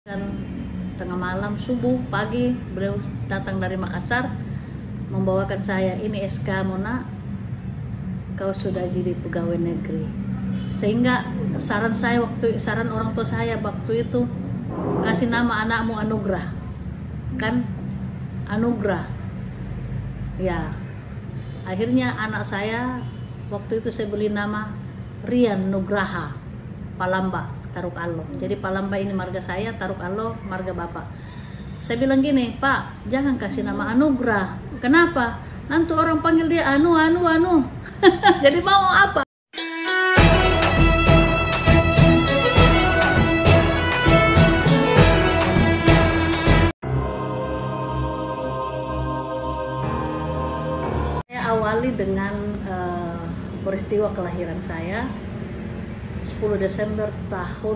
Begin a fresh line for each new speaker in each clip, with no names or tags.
Dan tengah malam, subuh, pagi beliau datang dari Makassar membawakan saya, ini SK Mona, kau sudah jadi pegawai negeri. Sehingga saran orang tua saya waktu itu, kasih nama anakmu Anugrah, kan Anugrah ya. Akhirnya anak saya waktu itu saya beli nama Rian Nugraha Palamba Taruk Allo. Jadi Palamba ini marga saya, Taruk Allo marga bapak. Saya bilang gini, Pak, jangan kasih nama Anugrah. Kenapa? Nanti orang panggil dia Anu. Jadi mau apa? Saya awali dengan peristiwa kelahiran saya 10 Desember tahun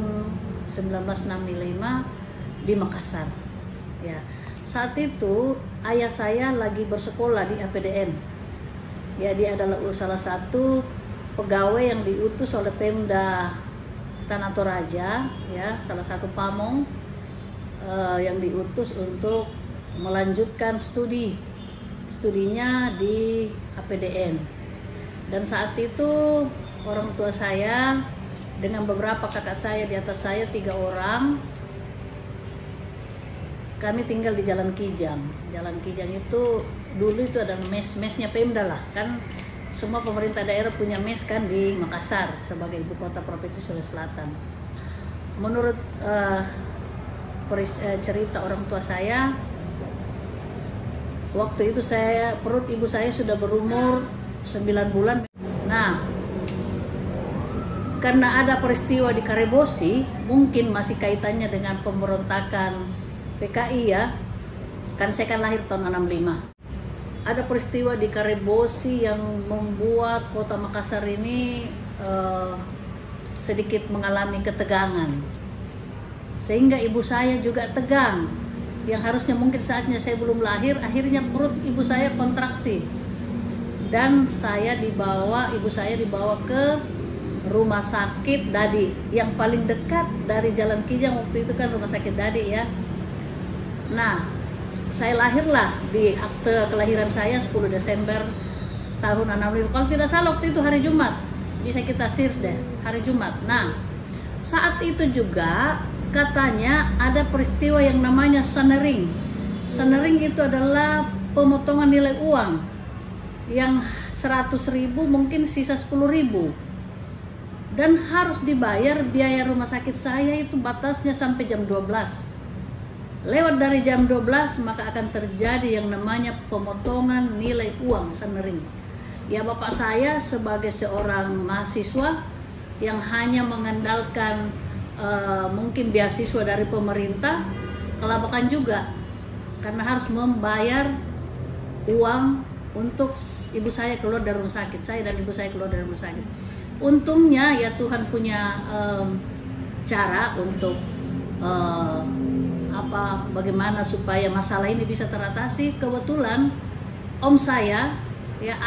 1965 di Makassar. Ya, saat itu ayah saya lagi bersekolah di APDN. Ya, dia adalah salah satu pegawai yang diutus oleh Pemda Tanah Toraja, ya, salah satu pamong yang diutus untuk melanjutkan studinya di APDN. Dan saat itu orang tua saya dengan beberapa kakak saya di atas saya, 3 orang, kami tinggal di Jalan Kijang. Jalan Kijang itu dulu itu ada mesnya Pemda lah, kan semua pemerintah daerah punya mes kan di Makassar sebagai ibu kota provinsi Sulawesi Selatan. Menurut cerita orang tua saya, waktu itu perut ibu saya sudah berumur 9 bulan. Nah, karena ada peristiwa di Karebosi, mungkin masih kaitannya dengan pemberontakan PKI ya, kan saya kan lahir tahun 65. Ada peristiwa di Karebosi yang membuat kota Makassar ini sedikit mengalami ketegangan, sehingga ibu saya juga tegang. Yang harusnya mungkin saatnya saya belum lahir, akhirnya perut ibu saya kontraksi, dan ibu saya dibawa ke rumah sakit Dadi yang paling dekat dari Jalan Kijang. Waktu itu kan rumah sakit Dadi ya. Nah, saya lahirlah di akte kelahiran saya 10 Desember tahun 65. Kalau tidak salah waktu itu hari Jumat, bisa kita search deh, hari Jumat. Nah, saat itu juga katanya ada peristiwa yang namanya sanering. Sanering itu adalah pemotongan nilai uang yang 100.000 mungkin sisa 10.000. Dan harus dibayar biaya rumah sakit saya itu batasnya sampai jam 12. Lewat dari jam 12 maka akan terjadi yang namanya pemotongan nilai uang sanering. Ya, bapak saya sebagai seorang mahasiswa yang hanya mengandalkan mungkin beasiswa dari pemerintah, kelabakan juga karena harus membayar uang untuk ibu saya keluar dari rumah sakit, saya dan ibu saya keluar dari rumah sakit. Untungnya ya Tuhan punya cara untuk bagaimana supaya masalah ini bisa teratasi. Kebetulan om saya ya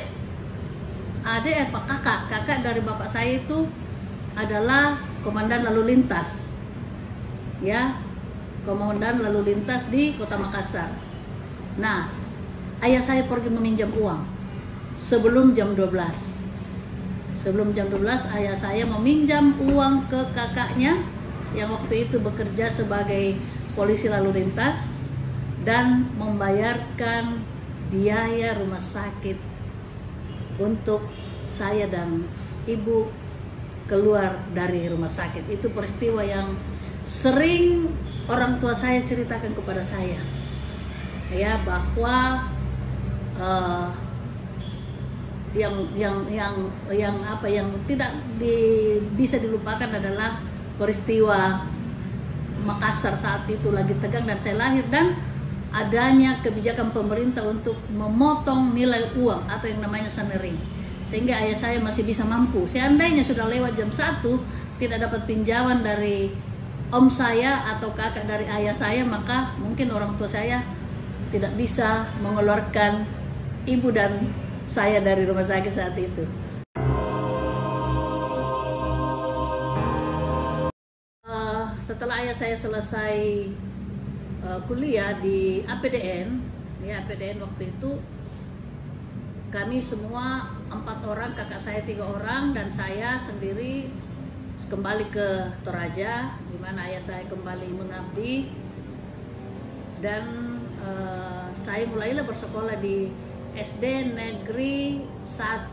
kakak dari bapak saya itu adalah komandan lalu lintas, ya, komandan lalu lintas di kota Makassar. Nah, ayah saya pergi meminjam uang sebelum jam 12. Sebelum jam 12 ayah saya meminjam uang ke kakaknya yang waktu itu bekerja sebagai polisi lalu lintas dan membayarkan biaya rumah sakit untuk saya dan ibu keluar dari rumah sakit. Itu peristiwa yang sering orang tua saya ceritakan kepada saya, ya, bahwa yang tidak bisa dilupakan adalah peristiwa Makassar saat itu lagi tegang dan saya lahir, dan adanya kebijakan pemerintah untuk memotong nilai uang atau yang namanya sanering, sehingga ayah saya masih bisa mampu. Seandainya sudah lewat jam 1 tidak dapat pinjaman dari om saya atau kakak dari ayah saya, maka mungkin orang tua saya tidak bisa mengeluarkan ibu dan saya dari rumah sakit saat itu. Setelah ayah saya selesai kuliah di APDN, ya APDN waktu itu kami semua 4 orang, kakak saya 3 orang dan saya sendiri kembali ke Toraja, di mana ayah saya kembali mengabdi, dan saya mulailah bersekolah di SD Negeri 1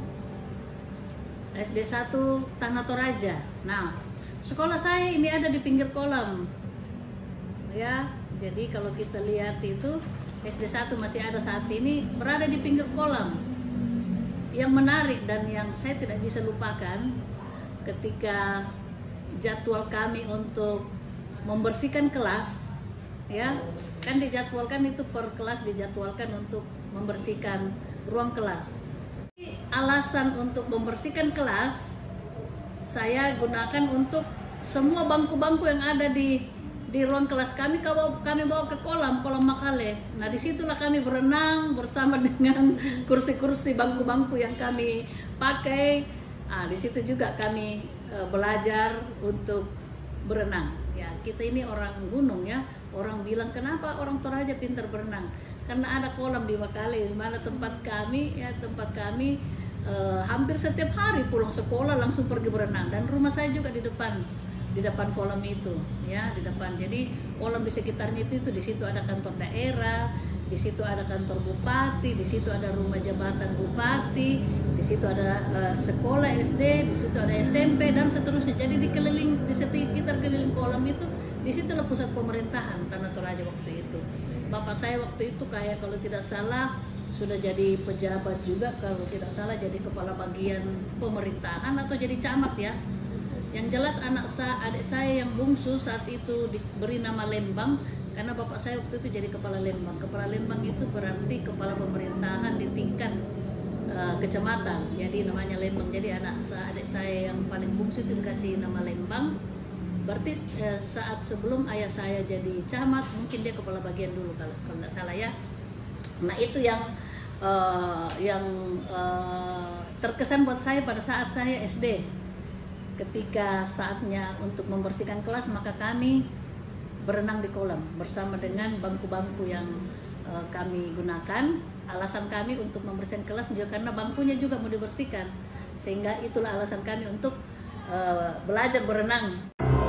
Tanah Toraja. Nah, sekolah saya ini ada di pinggir kolam, ya. Jadi kalau kita lihat itu SD 1 masih ada saat ini berada di pinggir kolam. Yang menarik dan yang saya tidak bisa lupakan ketika jadwal kami untuk membersihkan kelas, ya kan dijadwalkan itu per kelas dijadwalkan untuk membersihkan ruang kelas. Alasan untuk membersihkan kelas saya gunakan untuk semua bangku-bangku yang ada di ruang kelas kami bawa ke kolam Makale. Nah, disitulah kami berenang bersama dengan kursi-kursi bangku-bangku yang kami pakai. Nah, di situ juga kami belajar untuk berenang. Ya, kita ini orang gunung ya. Orang bilang kenapa orang Toraja pintar berenang? Karena ada kolam di Makale, di mana tempat kami hampir setiap hari pulang sekolah langsung pergi berenang, dan rumah saya juga di depan kolam itu, ya di depan. Jadi kolam di sekitarnya itu di situ ada kantor daerah, di situ ada kantor bupati, di situ ada rumah jabatan bupati, di situ ada sekolah SD, di situ ada SMP dan seterusnya. Jadi di sekitar keliling kolam itu, di situlah pusat pemerintahan Tanah Toraja waktu itu. Bapak saya waktu itu kayak kalau tidak salah sudah jadi pejabat juga, kalau tidak salah jadi kepala bagian pemerintahan atau jadi camat ya. Yang jelas adik saya yang bungsu saat itu diberi nama Lembang karena bapak saya waktu itu jadi kepala Lembang. Kepala Lembang itu berarti kepala pemerintahan di tingkat kecamatan. Jadi namanya Lembang. Jadi adik saya yang paling bungsu itu dikasih nama Lembang. Berarti saat sebelum ayah saya jadi camat, mungkin dia kepala bagian dulu kalau tidak salah ya. Nah, itu yang terkesan buat saya pada saat saya SD. Ketika saatnya untuk membersihkan kelas, maka kami berenang di kolam bersama dengan bangku-bangku yang kami gunakan. Alasan kami untuk membersihkan kelas juga karena bangkunya juga mau dibersihkan, sehingga itulah alasan kami untuk belajar berenang.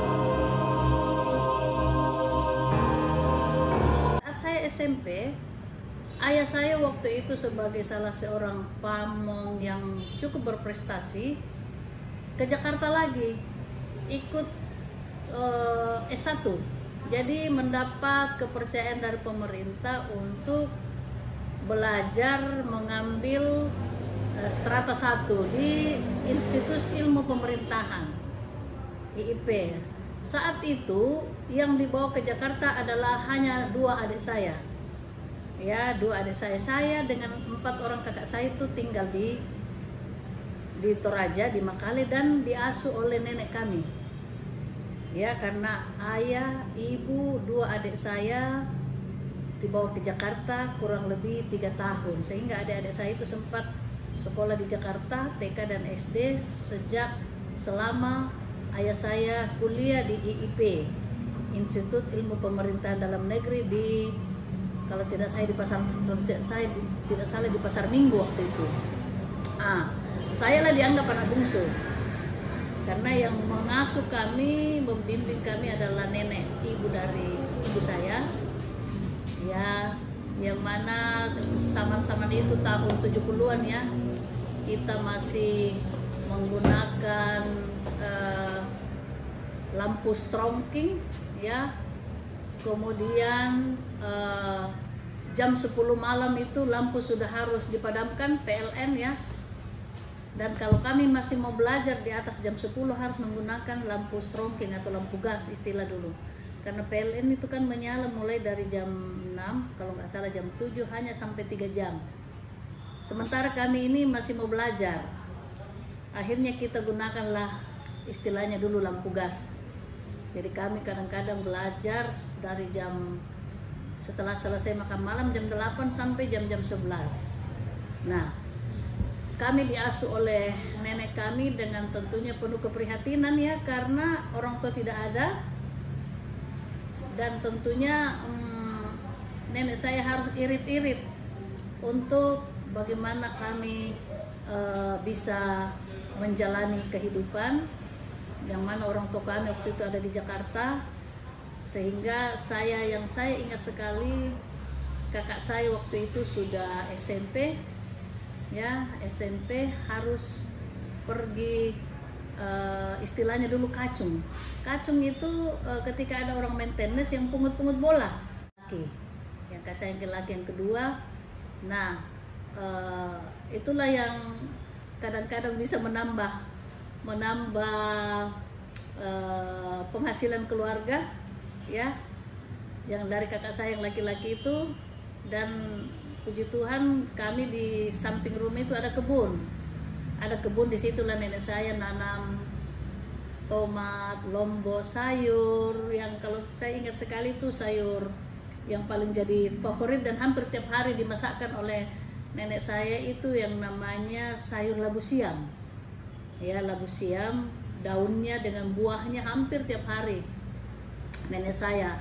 Saat saya SMP, ayah saya waktu itu sebagai salah seorang pamong yang cukup berprestasi ke Jakarta lagi ikut S1. Jadi mendapat kepercayaan dari pemerintah untuk belajar mengambil strata 1 di Institut Ilmu Pemerintahan IIP. Saat itu yang dibawa ke Jakarta adalah hanya 2 adik saya. Ya, 2 adik saya dengan 4 orang kakak saya itu tinggal di Toraja, di Makale, dan diasuh oleh nenek kami. Ya, karena ayah, ibu, 2 adik saya dibawa ke Jakarta kurang lebih 3 tahun, sehingga adik-adik saya itu sempat sekolah di Jakarta, TK dan SD selama ayah saya kuliah di IIP, Institut Ilmu Pemerintahan Dalam Negeri kalau tidak saya di Pasar Minggu waktu itu. Saya lah dianggap anak bungsu karena yang mengasuh kami, membimbing kami adalah nenek, ibu dari ibu saya, ya, yang mana zaman-zaman itu tahun 70-an ya, kita masih menggunakan lampu strongking ya, kemudian jam 10 malam itu lampu sudah harus dipadamkan, PLN ya. Dan kalau kami masih mau belajar di atas jam 10 harus menggunakan lampu strongking atau lampu gas istilah dulu. Karena PLN itu kan menyala mulai dari jam 6, kalau nggak salah jam 7 hanya sampai 3 jam. Sementara kami ini masih mau belajar. Akhirnya kita gunakanlah istilahnya dulu lampu gas. Jadi kami kadang-kadang belajar dari setelah selesai makan malam jam 8 sampai jam-jam 11. Nah, kami diasuh oleh nenek kami dengan tentunya penuh keprihatinan ya, karena orang tua tidak ada, dan tentunya nenek saya harus irit-irit untuk bagaimana kami bisa menjalani kehidupan, yang mana orang tua kami waktu itu ada di Jakarta. Sehingga yang saya ingat sekali, kakak saya waktu itu sudah SMP, ya SMP harus pergi, istilahnya dulu kacung. Kacung itu ketika ada orang maintenance yang pungut-pungut bola, yang kakak saya laki yang kedua. Nah, itulah yang kadang-kadang bisa menambah penghasilan keluarga, ya, yang dari kakak saya yang laki-laki itu. Dan puji Tuhan kami di samping rumah itu ada kebun di situlah nenek saya nanam tomat, lombok, sayur, yang kalau saya ingat sekali itu sayur yang paling jadi favorit dan hampir tiap hari dimasakkan oleh nenek saya itu yang namanya sayur labu siam. Ya, labu siam, daunnya dengan buahnya hampir tiap hari nenek saya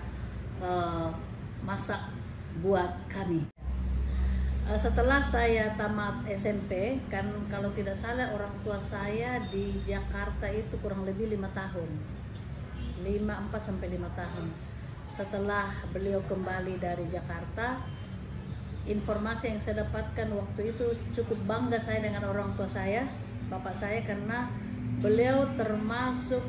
masak buat kami. Setelah saya tamat SMP, kan kalau tidak salah orang tua saya di Jakarta itu kurang lebih 5 tahun, 4 sampai 5 tahun. Setelah beliau kembali dari Jakarta, informasi yang saya dapatkan waktu itu, cukup bangga saya dengan orang tua saya, bapak saya, karena beliau termasuk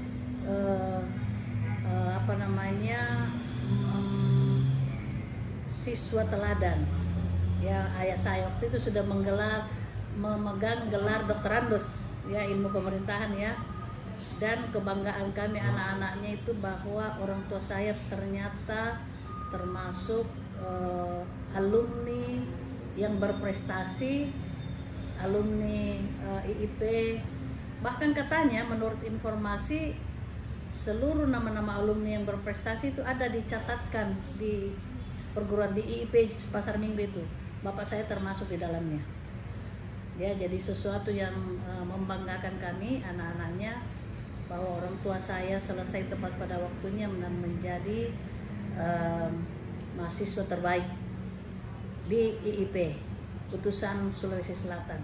siswa teladan. Ya, ayah saya waktu itu sudah memegang gelar doktorandus, ya, ilmu pemerintahan, ya. Dan kebanggaan kami anak-anaknya itu bahwa orang tua saya ternyata termasuk alumni yang berprestasi, alumni IIP. Bahkan katanya menurut informasi seluruh nama-nama alumni yang berprestasi itu ada dicatatkan di perguruan di IIP Pasar Minggu itu. Bapak saya termasuk di dalamnya. Ya, jadi sesuatu yang membanggakan kami anak-anaknya, bahwa orang tua saya selesai tepat pada waktunya menjadi mahasiswa terbaik di IIP Utusan Sulawesi Selatan.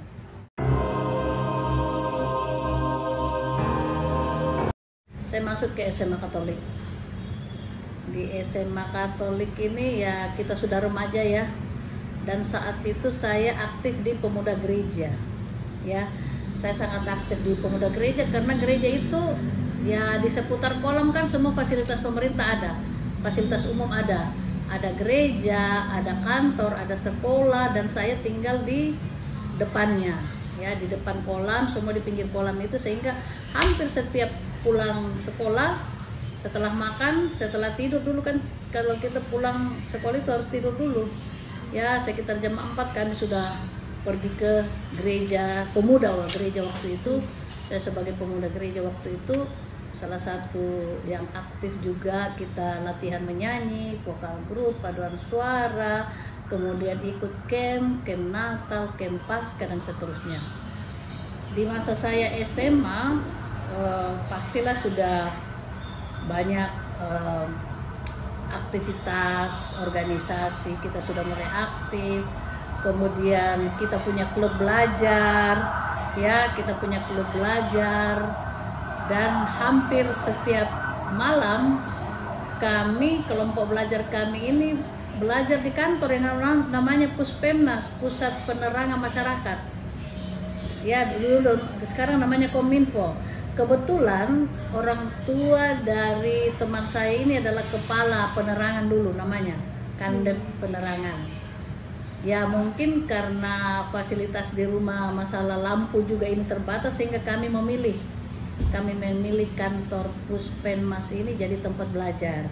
Saya masuk ke SMA Katolik. Di SMA Katolik ini ya kita sudah remaja, ya. Dan saat itu saya aktif di pemuda gereja, ya. Saya sangat aktif di pemuda gereja karena gereja itu ya di seputar kolam kan semua fasilitas pemerintah ada, fasilitas umum ada gereja, ada kantor, ada sekolah, dan saya tinggal di depannya, ya, di depan kolam, semua di pinggir kolam itu, sehingga hampir setiap pulang sekolah, setelah makan, setelah tidur dulu kan, kalau kita pulang sekolah itu harus tidur dulu, ya, sekitar jam 4 kami sudah pergi ke gereja pemuda. Gereja waktu itu, saya sebagai pemuda gereja waktu itu salah satu yang aktif juga. Kita latihan menyanyi, vokal grup, paduan suara, kemudian ikut camp Natal, camp Paskah, dan seterusnya. Di masa saya SMA pastilah sudah banyak aktivitas organisasi, kita sudah mulai aktif. Kemudian kita punya klub belajar, ya, dan hampir setiap malam kami, kelompok belajar kami ini belajar di kantor yang namanya Puspemnas, Pusat Penerangan Masyarakat, ya, dulu sekarang namanya Kominfo. Kebetulan orang tua dari teman saya ini adalah kepala penerangan dulu, namanya Kandep Penerangan. Ya, mungkin karena fasilitas di rumah, masalah lampu juga ini terbatas, sehingga kami memilih kantor Puspenmas ini jadi tempat belajar.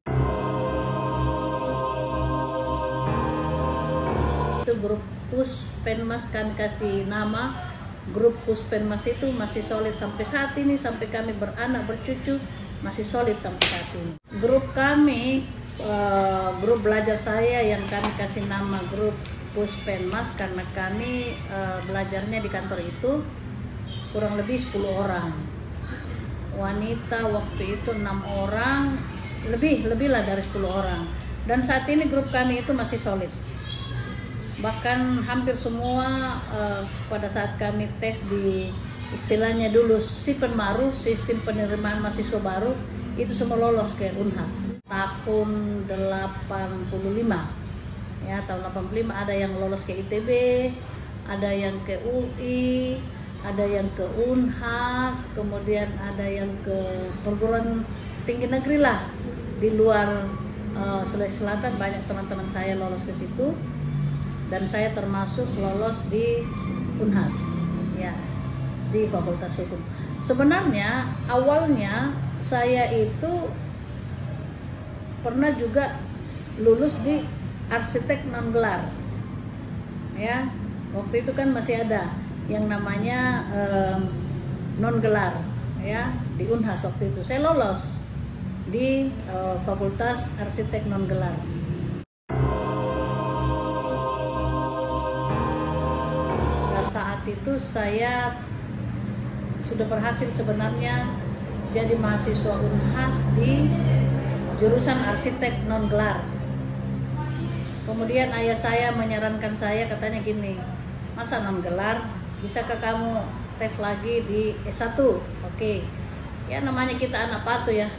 Itu grup Puspenmas, kami kasih nama grup Puspenmas, itu masih solid sampai saat ini, sampai kami beranak bercucu masih solid sampai saat ini. Grup kami, grup belajar saya yang kami kasih nama grup Puspenmas karena kami belajarnya di kantor itu kurang lebih 10 orang. Wanita waktu itu 6 orang, lebih lah dari 10 orang. Dan saat ini grup kami itu masih solid. Bahkan hampir semua pada saat kami tes di istilahnya dulu SIPEN Maru, sistem penerimaan mahasiswa baru, itu semua lolos ke Unhas. Tahun 85, ya tahun 85 ada yang lolos ke ITB, ada yang ke UI, ada yang ke Unhas, kemudian ada yang ke perguruan tinggi negeri lah di luar Sulawesi Selatan. Banyak teman-teman saya lolos ke situ. Dan saya termasuk lolos di Unhas, ya, di Fakultas Hukum. Sebenarnya awalnya saya itu pernah juga lulus di arsitek non gelar, ya. Waktu itu kan masih ada yang namanya non gelar, ya, di Unhas waktu itu. Saya lolos di Fakultas Arsitek non gelar. Saat itu saya sudah berhasil sebenarnya jadi mahasiswa Unhas di jurusan arsitek non gelar. Kemudian ayah saya menyarankan saya, katanya gini, masa non gelar, bisakah kamu tes lagi di S1? Oke. Ya namanya kita anak patuh ya.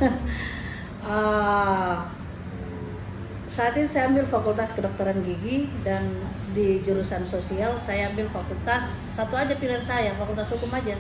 Saat itu saya ambil Fakultas Kedokteran Gigi, dan di jurusan sosial saya ambil fakultas satu aja pilihan saya, Fakultas Hukum aja.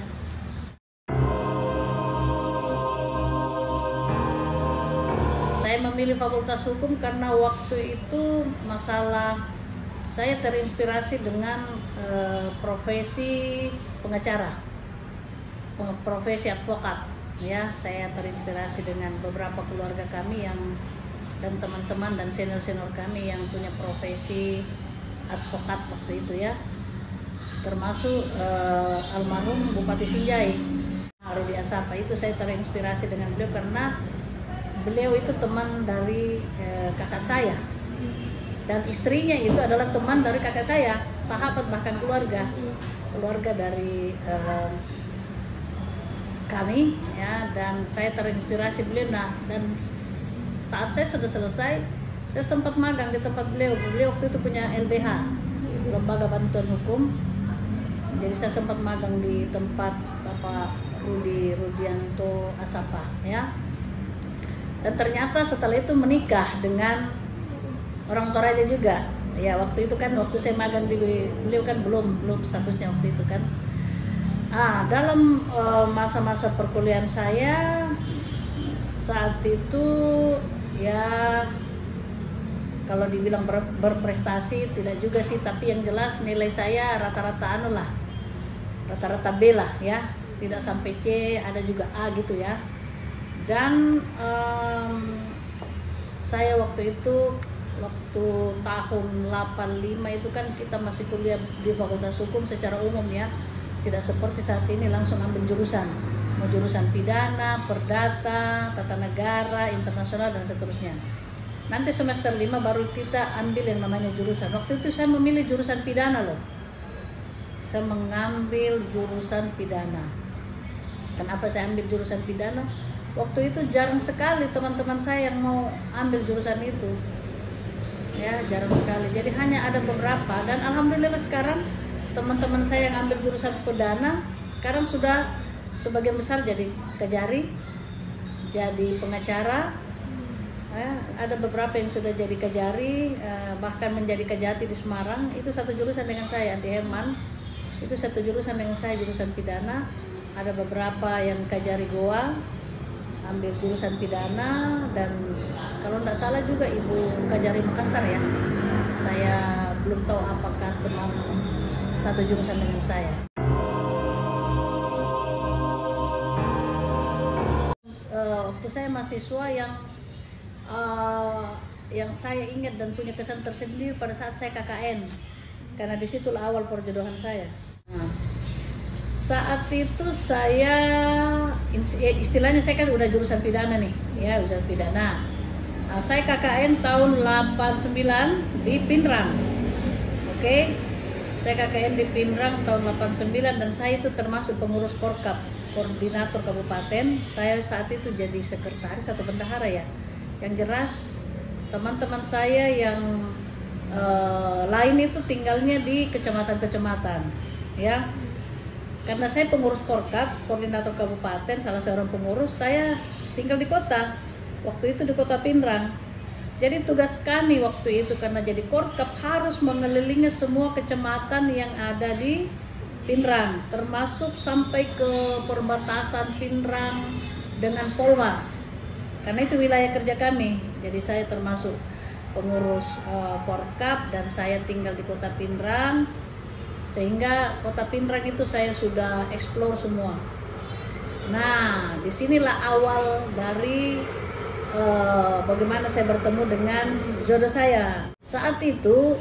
Saya memilih Fakultas Hukum karena waktu itu masalah saya terinspirasi dengan profesi pengacara, profesi advokat. Ya, saya terinspirasi dengan beberapa keluarga kami dan teman-teman dan senior-senior kami yang punya profesi advokat waktu itu, ya, termasuk almarhum Bupati Sinjai, Rudi Asapa. Itu saya terinspirasi dengan beliau karena beliau itu teman dari kakak saya, dan istrinya itu adalah teman dari kakak saya, sahabat bahkan keluarga dari kami, ya. Dan saya terinspirasi beliau. Nah, dan saat saya sudah selesai, saya sempat magang di tempat beliau. Beliau waktu itu punya LBH, Lembaga Bantuan Hukum. Jadi saya sempat magang di tempat Bapak Rudianto Asapa, ya. Dan ternyata setelah itu menikah dengan orang Toraja juga. Ya, waktu itu kan waktu saya magang di beliau kan belum statusnya waktu itu kan. Dalam masa-masa perkuliahan saya saat itu, ya, kalau dibilang berprestasi tidak juga sih, tapi yang jelas nilai saya rata-rata rata-rata B lah, ya, tidak sampai C, ada juga A gitu, ya. Dan saya waktu tahun 85 itu kan kita masih kuliah di Fakultas Hukum secara umum, ya, tidak seperti saat ini langsung ambil jurusan. Mau jurusan pidana, perdata, tata negara, internasional, dan seterusnya. Nanti semester 5 baru kita ambil yang namanya jurusan. Waktu itu saya memilih jurusan pidana loh. Saya mengambil jurusan pidana. Kenapa saya ambil jurusan pidana? Waktu itu jarang sekali teman-teman saya yang mau ambil jurusan itu. Ya, jarang sekali. Jadi hanya ada beberapa, dan alhamdulillah sekarang teman-teman saya yang ambil jurusan pidana sekarang sudah sebagian besar jadi kejari, jadi pengacara, ya, ada beberapa yang sudah jadi kejari, bahkan menjadi kejati di Semarang. Itu satu jurusan dengan saya. Di Herman itu satu jurusan dengan saya, jurusan pidana. Ada beberapa yang kejari Goa ambil jurusan pidana, dan kalau tidak salah juga Ibu Kajari Makassar, ya. Saya belum tahu apakah teman satu jurusan dengan saya. Waktu saya mahasiswa yang saya ingat dan punya kesan tersendiri pada saat saya KKN, karena disitulah awal perjodohan saya. Saat itu saya istilahnya saya kan udah jurusan pidana nih, ya, jurusan pidana. Saya KKN tahun 89 di Pinrang. Oke. Saya KKN di Pinrang tahun 89, dan saya itu termasuk pengurus Porkap, koordinator kabupaten. Saya saat itu jadi sekretaris atau bendahara, ya. Yang jelas teman-teman saya yang lain itu tinggalnya di kecamatan-kecamatan, ya. Karena saya pengurus Korkap, koordinator kabupaten, salah seorang pengurus, saya tinggal di kota. Waktu itu di Kota Pinrang. Jadi tugas kami waktu itu karena jadi Korkap harus mengelilingi semua kecamatan yang ada di Pinrang, termasuk sampai ke perbatasan Pinrang dengan Polmas. Karena itu wilayah kerja kami. Jadi saya termasuk pengurus Korkap dan saya tinggal di Kota Pinrang. Sehingga Kota Pinrang itu saya sudah explore semua. Nah, disinilah awal dari bagaimana saya bertemu dengan jodoh saya. Saat itu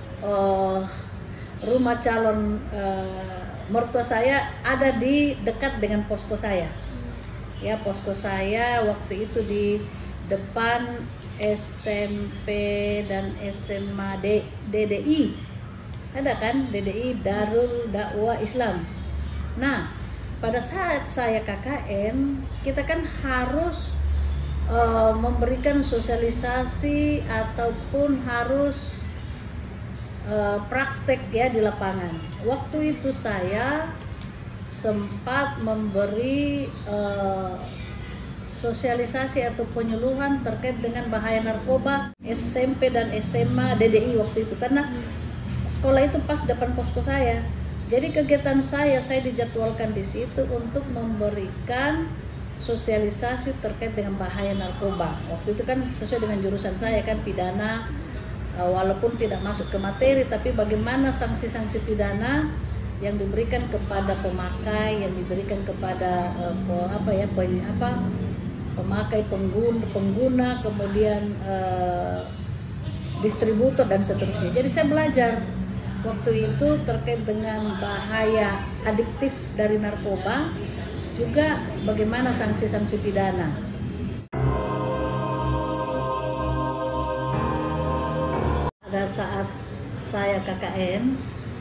rumah calon mertua saya ada di dekat dengan posko saya. Ya, posko saya waktu itu di depan SMP dan SMA DDI. Ada kan DDI, Darul Dakwah Islam. Nah, pada saat saya KKN, kita kan harus memberikan sosialisasi ataupun harus praktek ya di lapangan. Waktu itu saya sempat memberi sosialisasi atau penyuluhan terkait dengan bahaya narkoba SMP dan SMA DDI waktu itu, karena sekolah itu pas depan posko saya. Jadi kegiatan saya dijadwalkan di situ untuk memberikan sosialisasi terkait dengan bahaya narkoba. Waktu itu kan sesuai dengan jurusan saya kan pidana, walaupun tidak masuk ke materi, tapi bagaimana sanksi-sanksi pidana yang diberikan kepada pemakai, yang diberikan kepada pemakai, pengguna, kemudian distributor dan seterusnya. Jadi saya belajar waktu itu terkait dengan bahaya adiktif dari narkoba, juga bagaimana sanksi-sanksi pidana. Pada saat saya KKN,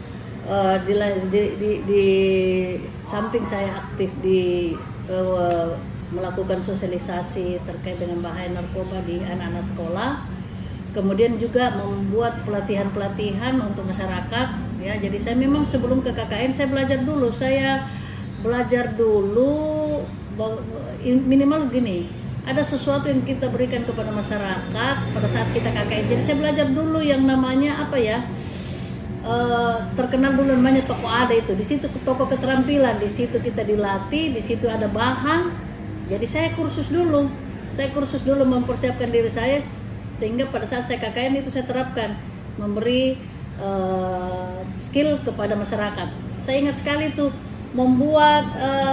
di samping saya aktif di melakukan sosialisasi terkait dengan bahaya narkoba di anak-anak sekolah, kemudian juga membuat pelatihan-pelatihan untuk masyarakat, ya. Jadi saya memang sebelum ke KKN saya belajar dulu minimal gini, ada sesuatu yang kita berikan kepada masyarakat pada saat kita KKN. Jadi saya belajar dulu yang namanya terkenal dulu namanya toko ada itu. Di situ toko keterampilan, di situ kita dilatih, di situ ada bahan. Jadi saya kursus dulu mempersiapkan diri saya, sehingga pada saat saya KKN itu saya terapkan memberi skill kepada masyarakat. Saya ingat sekali tuh membuat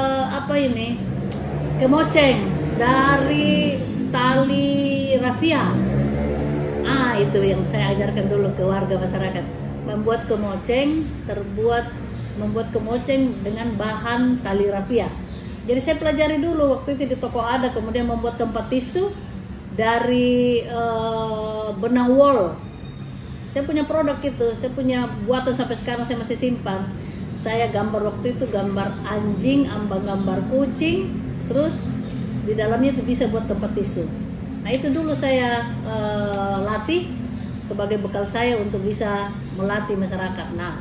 kemoceng dari tali rafia. Itu yang saya ajarkan dulu ke warga masyarakat, membuat kemoceng dengan bahan tali rafia. Jadi saya pelajari dulu waktu itu di toko ada, kemudian membuat tempat tisu dari benang wool. Saya punya produk itu, saya punya buatan sampai sekarang saya masih simpan. Saya gambar waktu itu gambar anjing, gambar kucing, terus di dalamnya itu bisa buat tempat tisu. Nah itu dulu saya latih sebagai bekal saya untuk bisa melatih masyarakat. Nah,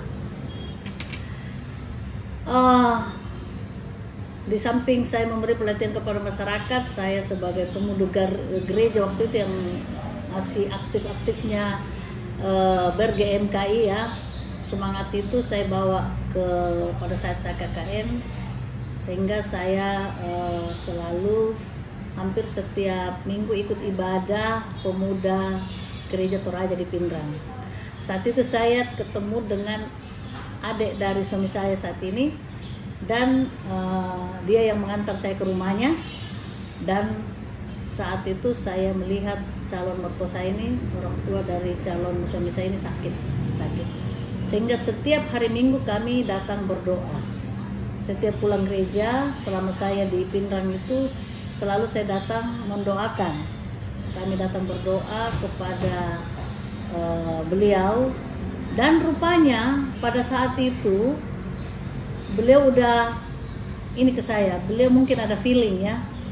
di samping saya memberi pelatihan kepada masyarakat, saya sebagai pemuda gereja waktu itu yang masih aktif-aktifnya ber-GMKI ya, semangat itu saya bawa pada saat saya KKN, sehingga saya selalu hampir setiap minggu ikut ibadah pemuda gereja Toraja di Pinrang. Saat itu saya ketemu dengan adik dari suami saya saat ini, dan dia yang mengantar saya ke rumahnya. Dan saat itu saya melihat calon mertua saya ini, orang tua dari calon suami saya ini sakit. Sehingga setiap hari Minggu kami datang berdoa. Setiap pulang gereja selama saya di Pinrang itu selalu saya datang mendoakan. Kami datang berdoa kepada beliau, dan rupanya pada saat itu beliau udah ini ke saya, beliau mungkin ada feeling ya,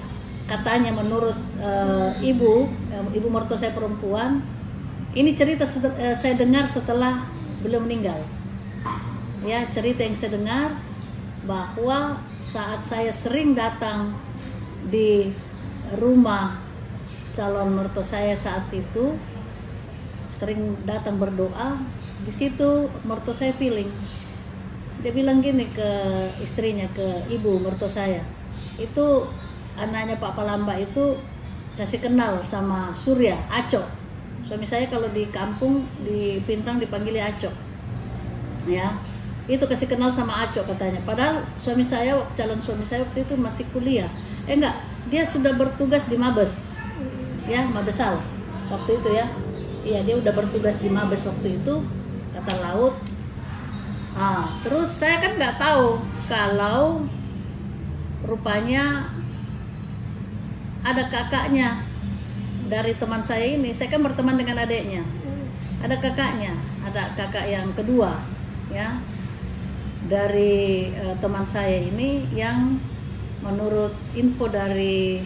katanya menurut ibu mertua saya perempuan, ini cerita saya dengar setelah beliau meninggal. Ya, cerita yang saya dengar bahwa saat saya sering datang di rumah calon mertua saya saat itu, sering datang berdoa, di situ mertua saya feeling. Dia bilang gini ke istrinya, ke ibu mertua saya, itu anaknya Pak Palamba itu kasih kenal sama Surya, Aco. Suami saya kalau di kampung di Pinrang dipanggil Aco. Ya, itu kasih kenal sama Aco katanya. Padahal suami saya, calon suami saya waktu itu masih kuliah. Enggak, dia sudah bertugas di Mabes. Ya, Mabesal waktu itu ya. Iya, dia udah bertugas di Mabes waktu itu, Angkatan Laut. Terus saya kan nggak tahu kalau rupanya ada kakaknya dari teman saya ini. Saya kan berteman dengan adiknya. Ada kakaknya, ada kakak yang kedua, ya, dari teman saya ini yang menurut info dari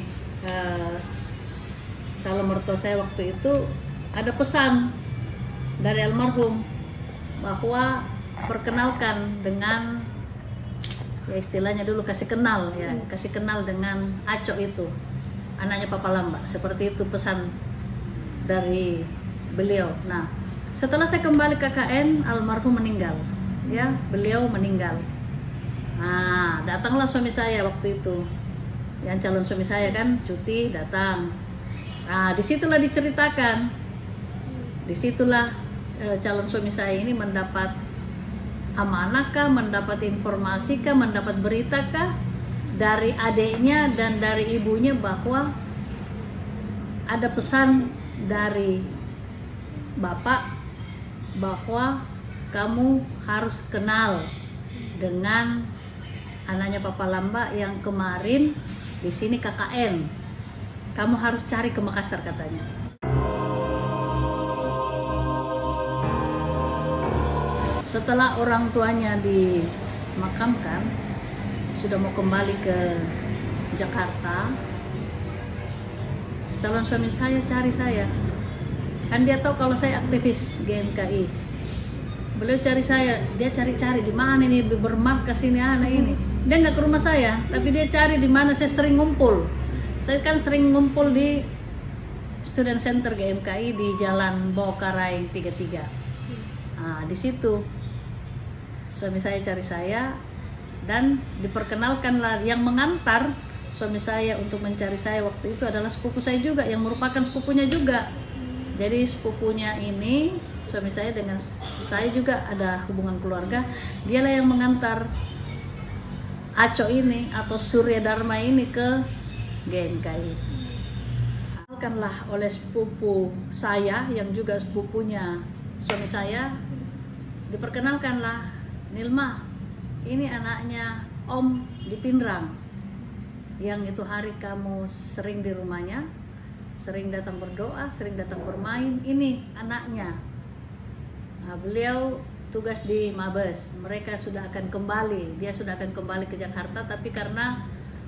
calon mertua saya waktu itu ada pesan dari almarhum bahwa perkenalkan dengan, ya istilahnya dulu kasih kenal ya, kasih kenal dengan Aco itu, anaknya Pak Palamba. Seperti itu pesan dari beliau. Nah, setelah saya kembali ke KKN, almarhum meninggal. Ya, beliau meninggal. Nah, datanglah suami saya waktu itu, yang calon suami saya kan cuti, datang. Nah, disitulah diceritakan, disitulah calon suami saya ini mendapat amanah-kah, mendapat informasi-kah, mendapat berita-kah dari adiknya dan dari ibunya bahwa ada pesan dari bapak bahwa kamu harus kenal dengan anaknya Pak Palamba yang kemarin di sini KKN. Kamu harus cari ke Makassar katanya. Setelah orang tuanya dimakamkan, sudah mau kembali ke Jakarta, calon suami saya cari saya. Kan dia tahu kalau saya aktivis GMKI. Beliau cari saya, dia cari-cari di mana ini bermarkas ini anak ini. Dia nggak ke rumah saya, tapi dia cari di mana saya sering ngumpul. Saya kan sering ngumpul di Student Center GMKI di Jalan Bokaraing 33. Nah, di situ suami saya cari saya dan diperkenalkanlah yang mengantar suami saya untuk mencari saya waktu itu adalah sepupu saya juga yang merupakan sepupunya juga. Jadi sepupunya ini suami saya dengan saya juga ada hubungan keluarga. Dialah yang mengantar Aco ini atau Surya Dharma ini ke GMKI. Dikenalkanlah oleh sepupu saya yang juga sepupunya suami saya. Diperkenalkanlah, Nilma, ini anaknya Om di Pinrang, yang itu hari kamu sering di rumahnya, sering datang berdoa, sering datang bermain. Ini anaknya. Nah, beliau tugas di Mabes. Mereka sudah akan kembali. Dia sudah akan kembali ke Jakarta, tapi karena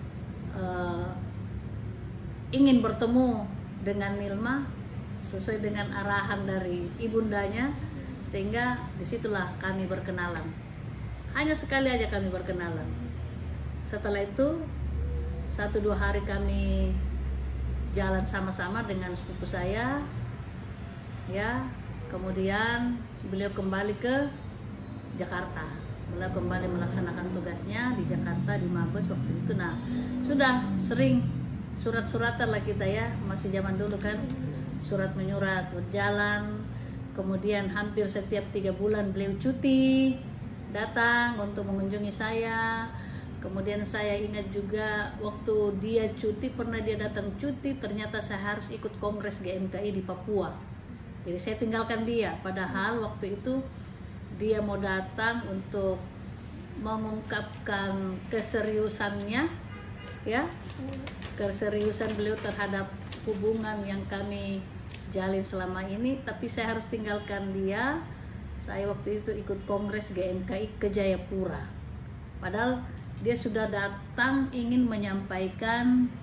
ingin bertemu dengan Nilma sesuai dengan arahan dari ibundanya, sehingga disitulah kami berkenalan. Hanya sekali aja kami berkenalan. Setelah itu 1-2 hari kami jalan sama-sama dengan sepupu saya, ya. Kemudian beliau kembali ke Jakarta. Beliau kembali melaksanakan tugasnya di Jakarta di Mabes waktu itu. Nah, sudah sering surat-suratan lah kita ya, masih zaman dulu kan, surat menyurat berjalan. Kemudian hampir setiap 3 bulan beliau cuti datang untuk mengunjungi saya. Kemudian saya ingat juga waktu dia cuti, pernah dia datang cuti, ternyata saya harus ikut kongres GMKI di Papua. Jadi saya tinggalkan dia, padahal waktu itu dia mau datang untuk mengungkapkan keseriusannya, ya, keseriusan beliau terhadap hubungan yang kami jalin selama ini. Tapi saya harus tinggalkan dia. Saya waktu itu ikut kongres GMKI ke Jayapura, padahal dia sudah datang ingin menyampaikan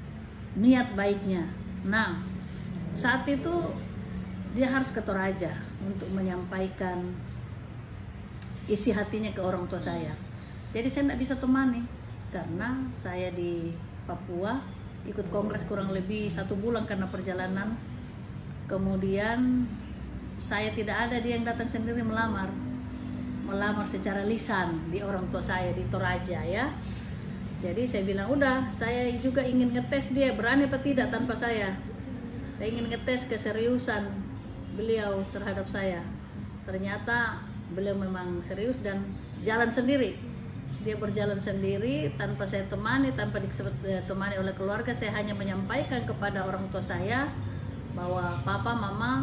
niat baiknya. Nah, saat itu dia harus ke Toraja untuk menyampaikan isi hatinya ke orang tua saya. Jadi saya tidak bisa temani karena saya di Papua ikut kongres kurang lebih 1 bulan karena perjalanan. Kemudian saya tidak ada, dia yang datang sendiri melamar secara lisan di orang tua saya di Toraja ya. Jadi saya bilang udah, saya juga ingin ngetes dia berani apa tidak tanpa saya. Saya ingin ngetes keseriusan beliau terhadap saya. Ternyata beliau memang serius dan jalan sendiri. Dia berjalan sendiri tanpa saya temani, tanpa ditemani oleh keluarga. Saya hanya menyampaikan kepada orang tua saya bahwa papa, mama,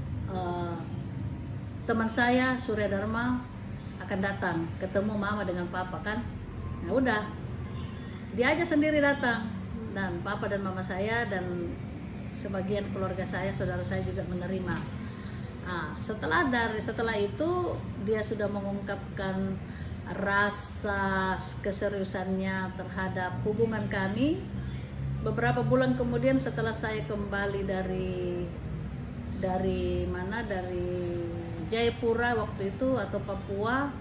teman saya Surya Dharma akan datang ketemu mama dengan papa kan. Nah udah, dia aja sendiri datang, dan papa dan mama saya dan sebagian keluarga saya, saudara saya juga menerima. Nah, setelah itu dia sudah mengungkapkan rasa keseriusannya terhadap hubungan kami. Beberapa bulan kemudian setelah saya kembali dari Jayapura waktu itu atau Papua,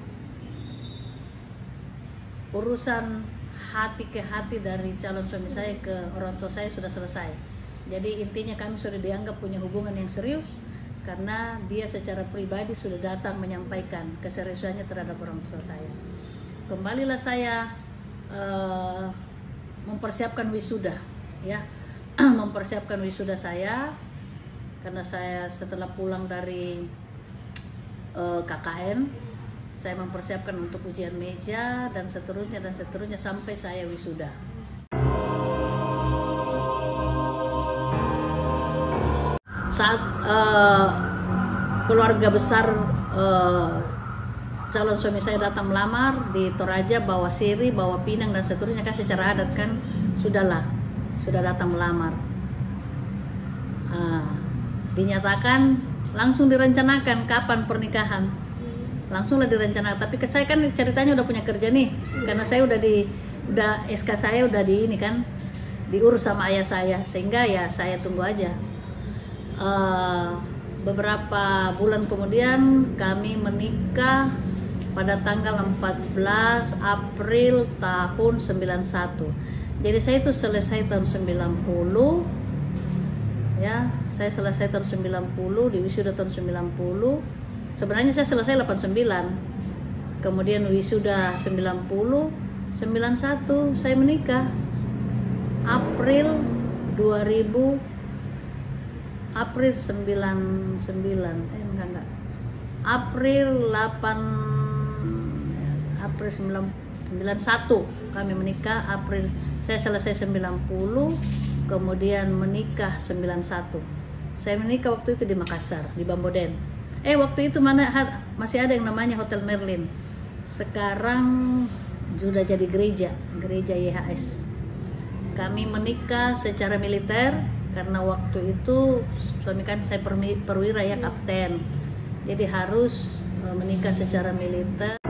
urusan hati ke hati dari calon suami saya ke orang tua saya sudah selesai. Jadi intinya kami sudah dianggap punya hubungan yang serius karena dia secara pribadi sudah datang menyampaikan keseriusannya terhadap orang tua saya. Kembalilah saya mempersiapkan wisuda ya. Mempersiapkan wisuda saya karena saya setelah pulang dari KKN, saya mempersiapkan untuk ujian meja dan seterusnya sampai saya wisuda. Saat keluarga besar calon suami saya datang melamar di Toraja, bawa siri, bawa pinang dan seterusnya kan secara adat kan, sudah datang melamar. Dinyatakan langsung direncanakan kapan pernikahan. Langsunglah direncanakan, tapi saya kan ceritanya udah punya kerja nih, karena saya udah SK saya udah di ini kan, diurus sama ayah saya, sehingga ya saya tunggu aja. Beberapa bulan kemudian kami menikah pada tanggal 14 April tahun 91. Jadi saya itu selesai tahun 90 ya, saya selesai tahun 90, di wisuda tahun 90. Sebenarnya saya selesai 89, kemudian wisuda 90, 91 saya menikah April 99, April 91 kami menikah. April saya selesai 90, kemudian menikah 91. Saya menikah waktu itu di Makassar, di Bamboden. Waktu itu masih ada yang namanya Hotel Merlin. Sekarang sudah jadi gereja YHS. Kami menikah secara militer karena waktu itu suami kan saya perwira ya, kapten. Jadi harus menikah secara militer.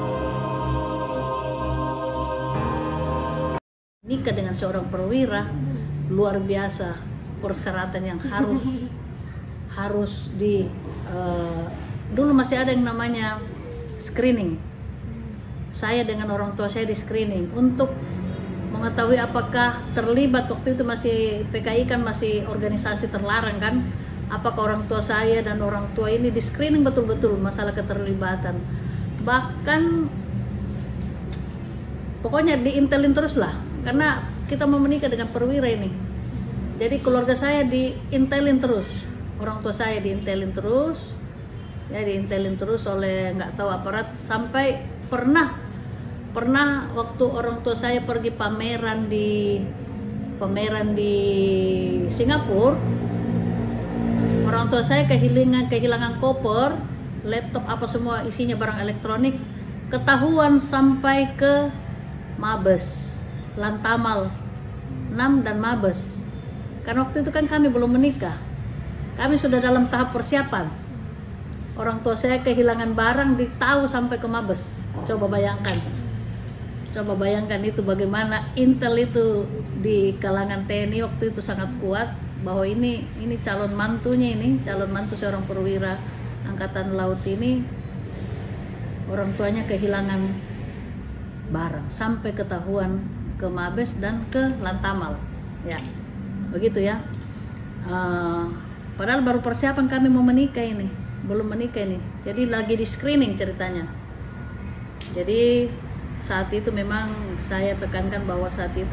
Nikah dengan seorang perwira luar biasa persyaratan yang harus dulu masih ada yang namanya screening. Saya dengan orang tua saya di screening untuk mengetahui apakah terlibat. Waktu itu masih PKI kan masih organisasi terlarang kan, apakah orang tua saya dan orang tua ini di screening betul-betul masalah keterlibatan. Bahkan pokoknya diintelin terus lah, karena kita mau menikah dengan perwira ini. Jadi keluarga saya diintelin terus, orang tua saya diintelin terus oleh nggak tahu aparat. Sampai pernah waktu orang tua saya pergi pameran di Singapura, orang tua saya kehilangan koper, laptop apa semua isinya barang elektronik, ketahuan sampai ke Mabes, Lantamal 6 dan Mabes. Karena waktu itu kan kami belum menikah, kami sudah dalam tahap persiapan. Orang tua saya kehilangan barang ditahu sampai ke Mabes. Coba bayangkan. Coba bayangkan itu bagaimana intel itu di kalangan TNI waktu itu sangat kuat bahwa ini calon mantunya, ini calon mantu seorang perwira angkatan laut ini, orang tuanya kehilangan barang sampai ketahuan ke Mabes dan ke Lantamal, ya begitu ya. Padahal baru persiapan kami mau menikah ini, belum menikah ini, jadi lagi di screening ceritanya. Jadi saat itu memang saya tekankan bahwa saat itu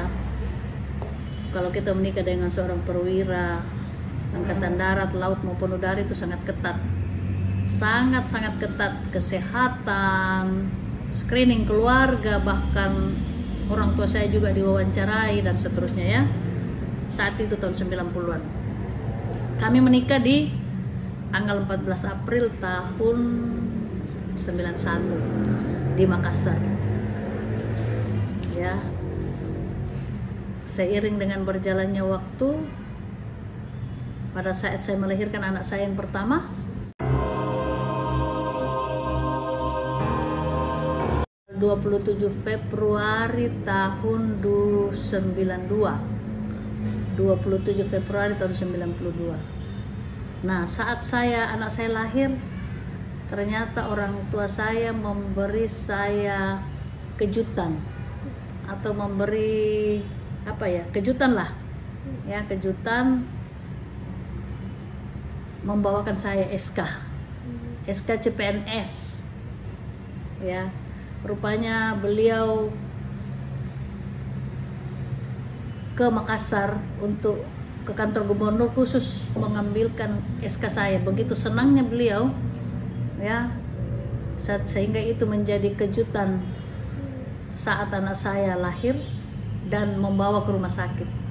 kalau kita menikah dengan seorang perwira angkatan darat, laut maupun udara itu sangat ketat, sangat ketat, kesehatan, screening keluarga, bahkan orang tua saya juga diwawancarai dan seterusnya ya. Saat itu tahun 90-an kami menikah di tanggal 14 April tahun 91 di Makassar ya. Seiring dengan berjalannya waktu, pada saat saya melahirkan anak saya yang pertama, (27 Februari tahun 92). 27 Februari tahun 92. Nah, saat anak saya lahir, ternyata orang tua saya memberi saya kejutan, atau memberi kejutan lah ya, kejutan, membawakan saya SK CPNS ya. Rupanya beliau ke Makassar ke kantor gubernur khusus mengambilkan SK saya. Begitu senangnya beliau ya, sehingga itu menjadi kejutan saat anak saya lahir, dan membawa ke rumah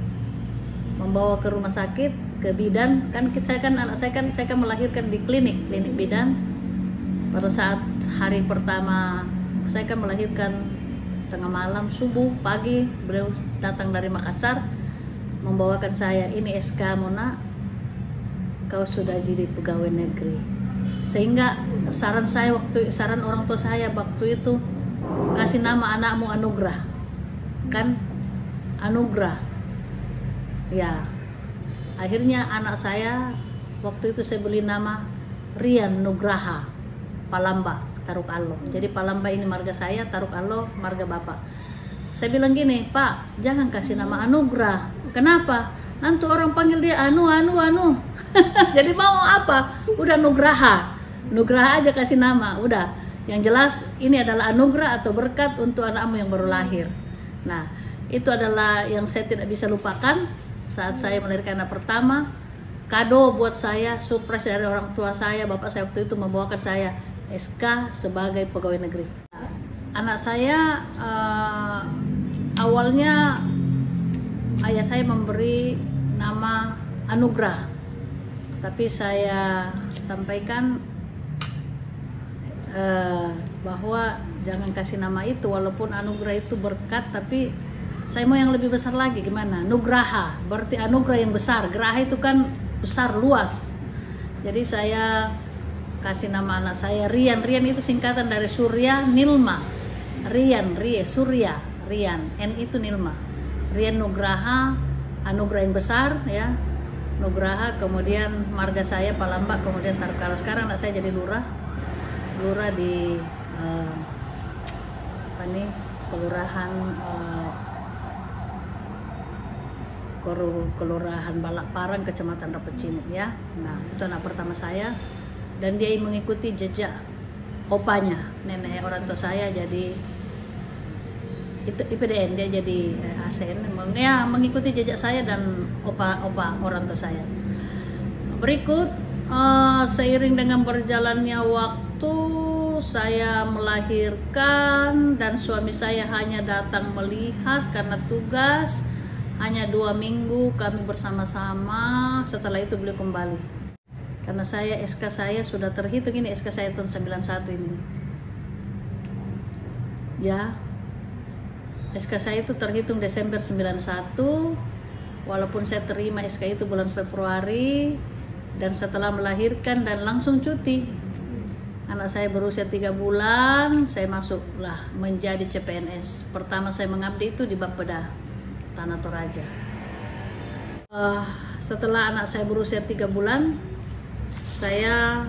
sakit, ke bidan. Anak saya kan melahirkan di klinik bidan. Pada saat hari pertama saya kan melahirkan tengah malam, subuh, pagi beliau datang dari Makassar membawakan saya, ini SK Mona, kau sudah jadi pegawai negeri. Sehingga saran orang tua saya waktu itu, kasih nama anakmu Anugrah, kan Anugrah ya. Akhirnya anak saya waktu itu saya beli nama Rian Nugraha Palamba Taruk Allo. Jadi Palamba ini marga saya, Taruk Allo marga bapak. Saya bilang gini, Pak, jangan kasih nama Anugrah. Kenapa? Nanti orang panggil dia Anu. Jadi mau apa? Udah Nugraha aja kasih nama. Udah, yang jelas ini adalah anugerah atau berkat untuk anakmu yang baru lahir. Nah, itu adalah yang saya tidak bisa lupakan saat saya melahirkan anak pertama. Kado buat saya, surprise dari orang tua saya, bapak saya waktu itu membawakan saya SK sebagai pegawai negeri. Anak saya awalnya ayah saya memberi nama Anugrah, tapi saya sampaikan bahwa jangan kasih nama itu, walaupun anugerah itu berkat, tapi saya mau yang lebih besar lagi. Gimana? Nugraha, berarti anugerah yang besar. Graha itu kan besar, luas. Jadi saya kasih nama anak saya Rian. Rian itu singkatan dari Surya Nilma. Surya Rian, N itu Nilma. Rian Nugraha, anugerah yang besar ya. Nugraha, kemudian marga saya Palamba, kemudian Taruk Allo. Sekarang anak saya jadi lurah di kelurahan Balakparang, Kecamatan Rapocini ya. Nah, itu anak pertama saya, dan dia mengikuti jejak opanya, nenek orang tua saya jadi itu IPDN, dia jadi ASN, ya, mengikuti jejak saya dan opa orang tua saya. Berikut seiring dengan berjalannya waktu, saya melahirkan dan suami saya hanya datang melihat karena tugas. Hanya 2 minggu kami bersama-sama, setelah itu beliau kembali. Karena SK saya sudah terhitung, ini SK saya tahun 91 ini. Ya, SK saya itu terhitung Desember 91, walaupun saya terima SK itu bulan Februari, dan setelah melahirkan dan langsung cuti. anak saya berusia 3 bulan, saya masuklah menjadi CPNS. Pertama saya mengabdi itu di Bapeda Tanah Toraja. Setelah anak saya berusia 3 bulan, saya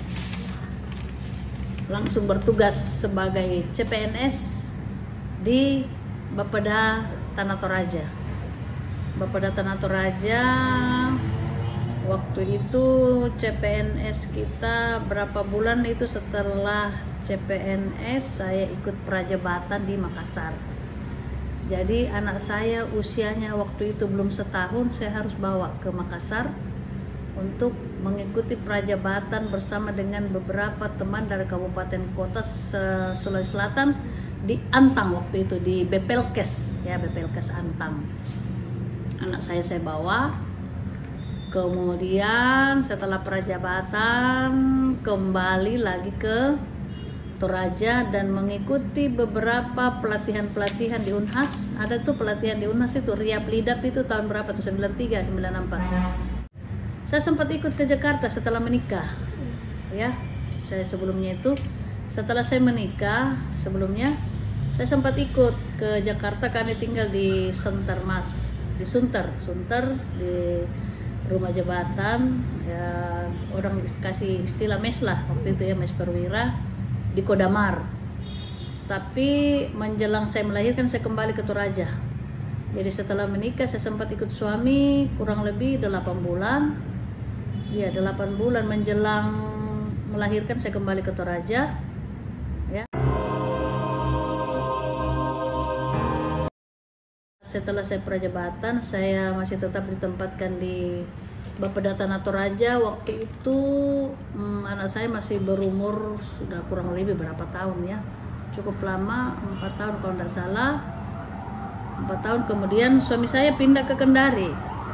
langsung bertugas sebagai CPNS di Bapeda Tanah Toraja. Bapeda Tanah Toraja waktu itu CPNS kita berapa bulan itu setelah CPNS saya ikut prajabatan di Makassar. Jadi anak saya usianya waktu itu belum setahun, saya harus bawa ke Makassar untuk mengikuti prajabatan bersama dengan beberapa teman dari kabupaten kota Sulawesi Selatan di Antang waktu itu, di Bepelkes ya, Bepelkes Antang. Anak saya bawa. Kemudian setelah prajabatan kembali lagi ke Toraja dan mengikuti beberapa pelatihan-pelatihan di Unhas. Ada tuh pelatihan di Unhas itu, Riap Lidap itu tahun berapa tuh, 93, 94. Saya sempat ikut ke Jakarta setelah menikah. Ya, saya sebelumnya itu setelah saya menikah, sebelumnya saya sempat ikut ke Jakarta. Kami tinggal di Sunter Mas, di Sunter di rumah jabatan ya, orang kasih istilah mes lah waktu itu ya, mes perwira di Kodamar. Tapi menjelang saya melahirkan saya kembali ke Toraja. Jadi setelah menikah saya sempat ikut suami kurang lebih 8 bulan ya, 8 bulan menjelang melahirkan saya kembali ke Toraja ya. Setelah saya prajabatan, saya masih tetap ditempatkan di Bapeda Tanah Toraja. Waktu itu anak saya masih berumur sudah kurang lebih berapa tahun ya, cukup lama, 4 tahun kalau tidak salah, 4 tahun. Kemudian suami saya pindah ke Kendari.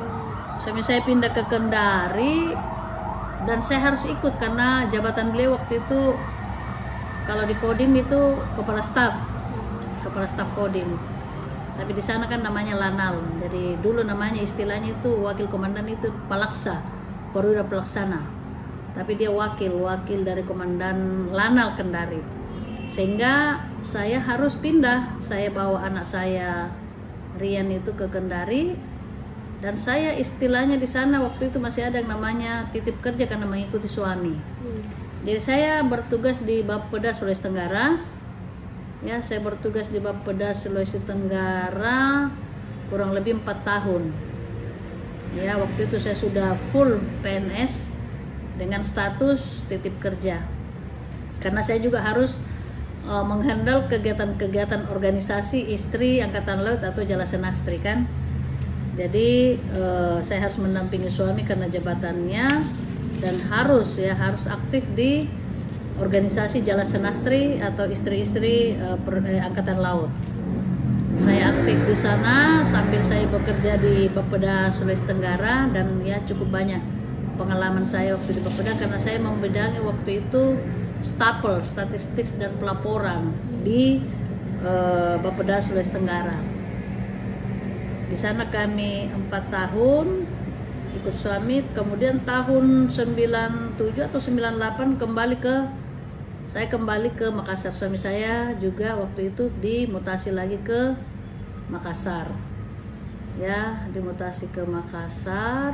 Dan saya harus ikut karena jabatan beliau waktu itu kalau di Kodim itu kepala staf Kodim. Tapi di sana kan namanya Lanal. Jadi dulu namanya istilahnya itu wakil komandan itu Palaksa, perwira pelaksana. Tapi dia wakil dari komandan Lanal Kendari. Sehingga saya harus pindah. Saya bawa anak saya Rian itu ke Kendari dan saya istilahnya di sana waktu itu masih ada yang namanya titip kerja karena mengikuti suami. Jadi saya bertugas di Bapeda Sulawesi Tenggara. Ya, saya bertugas di Bapeda Sulawesi Tenggara kurang lebih 4 tahun. Ya, waktu itu saya sudah full PNS dengan status titip kerja. Karena saya juga harus menghandle kegiatan-kegiatan organisasi istri Angkatan Laut atau Jalasenastri kan. Jadi saya harus mendampingi suami karena jabatannya dan harus aktif di organisasi Jalasenastri atau istri-istri Angkatan Laut. Saya aktif di sana sambil saya bekerja di Bapeda Sulawesi Tenggara dan ya cukup banyak pengalaman saya waktu di Bapeda karena saya membidangi waktu itu stapel, statistik dan pelaporan di Bapeda Sulawesi Tenggara. Di sana kami 4 tahun ikut suami, kemudian tahun 97 atau 98 saya kembali ke Makassar. Suami saya juga waktu itu dimutasi lagi ke Makassar. Ya, dimutasi ke Makassar.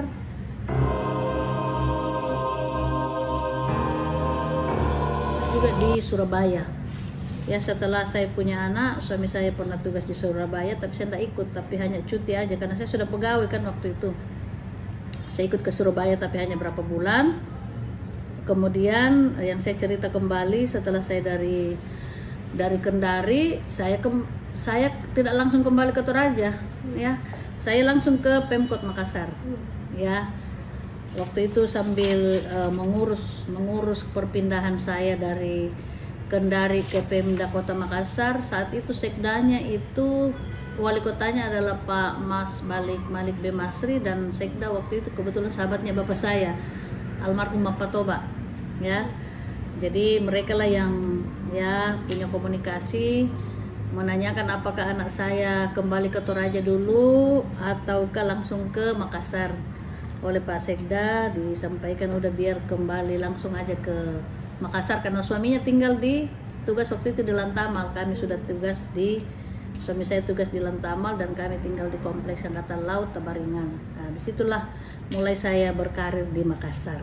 Juga di Surabaya. Ya, setelah saya punya anak, suami saya pernah tugas di Surabaya, tapi saya tidak ikut, tapi hanya cuti aja karena saya sudah pegawai kan waktu itu. Saya ikut ke Surabaya tapi hanya berapa bulan. Kemudian yang saya cerita kembali setelah saya dari Kendari, saya tidak langsung kembali ke Toraja, ya. Saya langsung ke Pemkot Makassar, ya. Waktu itu sambil mengurus perpindahan saya dari Kendari ke Pemda Kota Makassar. Saat itu sekdanya itu wali kotanya adalah Pak Mas Malik B. Masri dan sekda waktu itu kebetulan sahabatnya bapak saya, almarhum Bapak Toba, ya. Jadi mereka lah yang ya punya komunikasi menanyakan apakah anak saya kembali ke Toraja dulu ataukah langsung ke Makassar. Oleh Pak Sekda disampaikan udah biar kembali langsung aja ke Makassar karena suaminya tinggal di tugas waktu itu di Lantamal. Kami sudah tugas di, suami saya tugas di Lantamal dan kami tinggal di Kompleks Angkatan Laut Tabaringan. Nah, disitulah mulai saya berkarir di Makassar.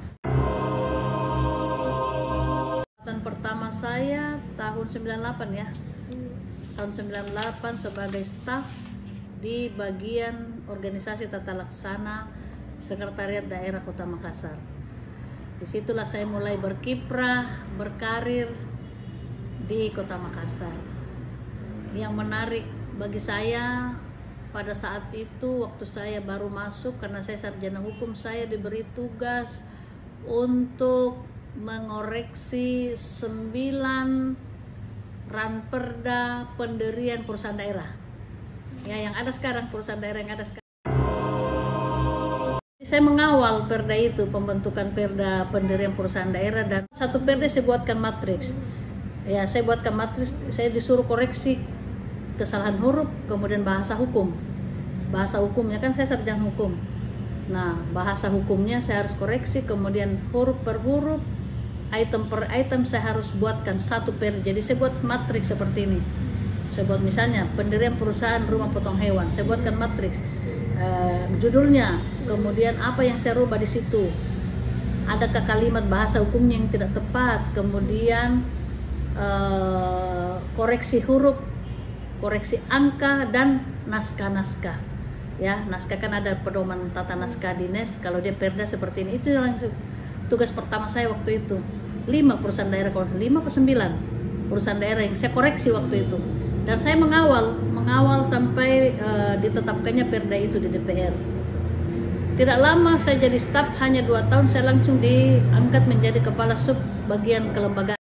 Tahun pertama saya tahun 98 ya. Tahun 98 sebagai staf di bagian organisasi tata laksana Sekretariat Daerah Kota Makassar. Disitulah saya mulai berkiprah, berkarir di Kota Makassar. Yang menarik bagi saya pada saat itu, waktu saya baru masuk, karena saya sarjana hukum, saya diberi tugas untuk mengoreksi 9 ranperda pendirian perusahaan daerah. Ya, yang ada sekarang, perusahaan daerah yang ada sekarang. Saya mengawal perda itu, pembentukan perda pendirian perusahaan daerah, dan satu perda saya buatkan matriks. Ya, saya buatkan matriks, saya disuruh koreksi kesalahan huruf, kemudian bahasa hukum. Bahasa hukumnya kan saya sarjana hukum. Nah, bahasa hukumnya saya harus koreksi, kemudian huruf per huruf, item per item saya harus buatkan satu perda. Jadi saya buat matriks seperti ini. Saya buat misalnya pendirian perusahaan rumah potong hewan, saya buatkan matriks. Judulnya, kemudian apa yang saya rubah di situ, adakah kalimat bahasa hukumnya yang tidak tepat, kemudian koreksi huruf, koreksi angka, dan naskah-naskah. Ya, naskah kan ada pedoman tata naskah dinas. Kalau dia perda seperti ini, itu yang tugas pertama saya waktu itu. 5 perusahaan daerah, 5 atau 9 perusahaan daerah yang saya koreksi waktu itu. Dan saya mengawal sampai ditetapkannya perda itu di DPR. Tidak lama saya jadi staf, hanya 2 tahun saya langsung diangkat menjadi kepala sub bagian kelembagaan.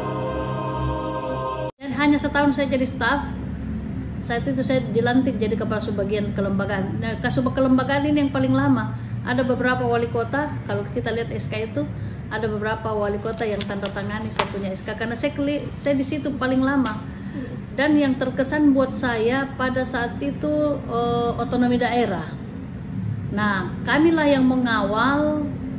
Dan hanya setahun saya jadi staf, saat itu saya dilantik jadi kepala sub bagian kelembagaan. Nah, sub kelembagaan ini yang paling lama. Ada beberapa wali kota, kalau kita lihat SK itu, ada beberapa wali kota yang tanda tangani saya punya SK, karena saya di situ paling lama. Dan yang terkesan buat saya pada saat itu otonomi daerah. Nah, kamilah yang mengawal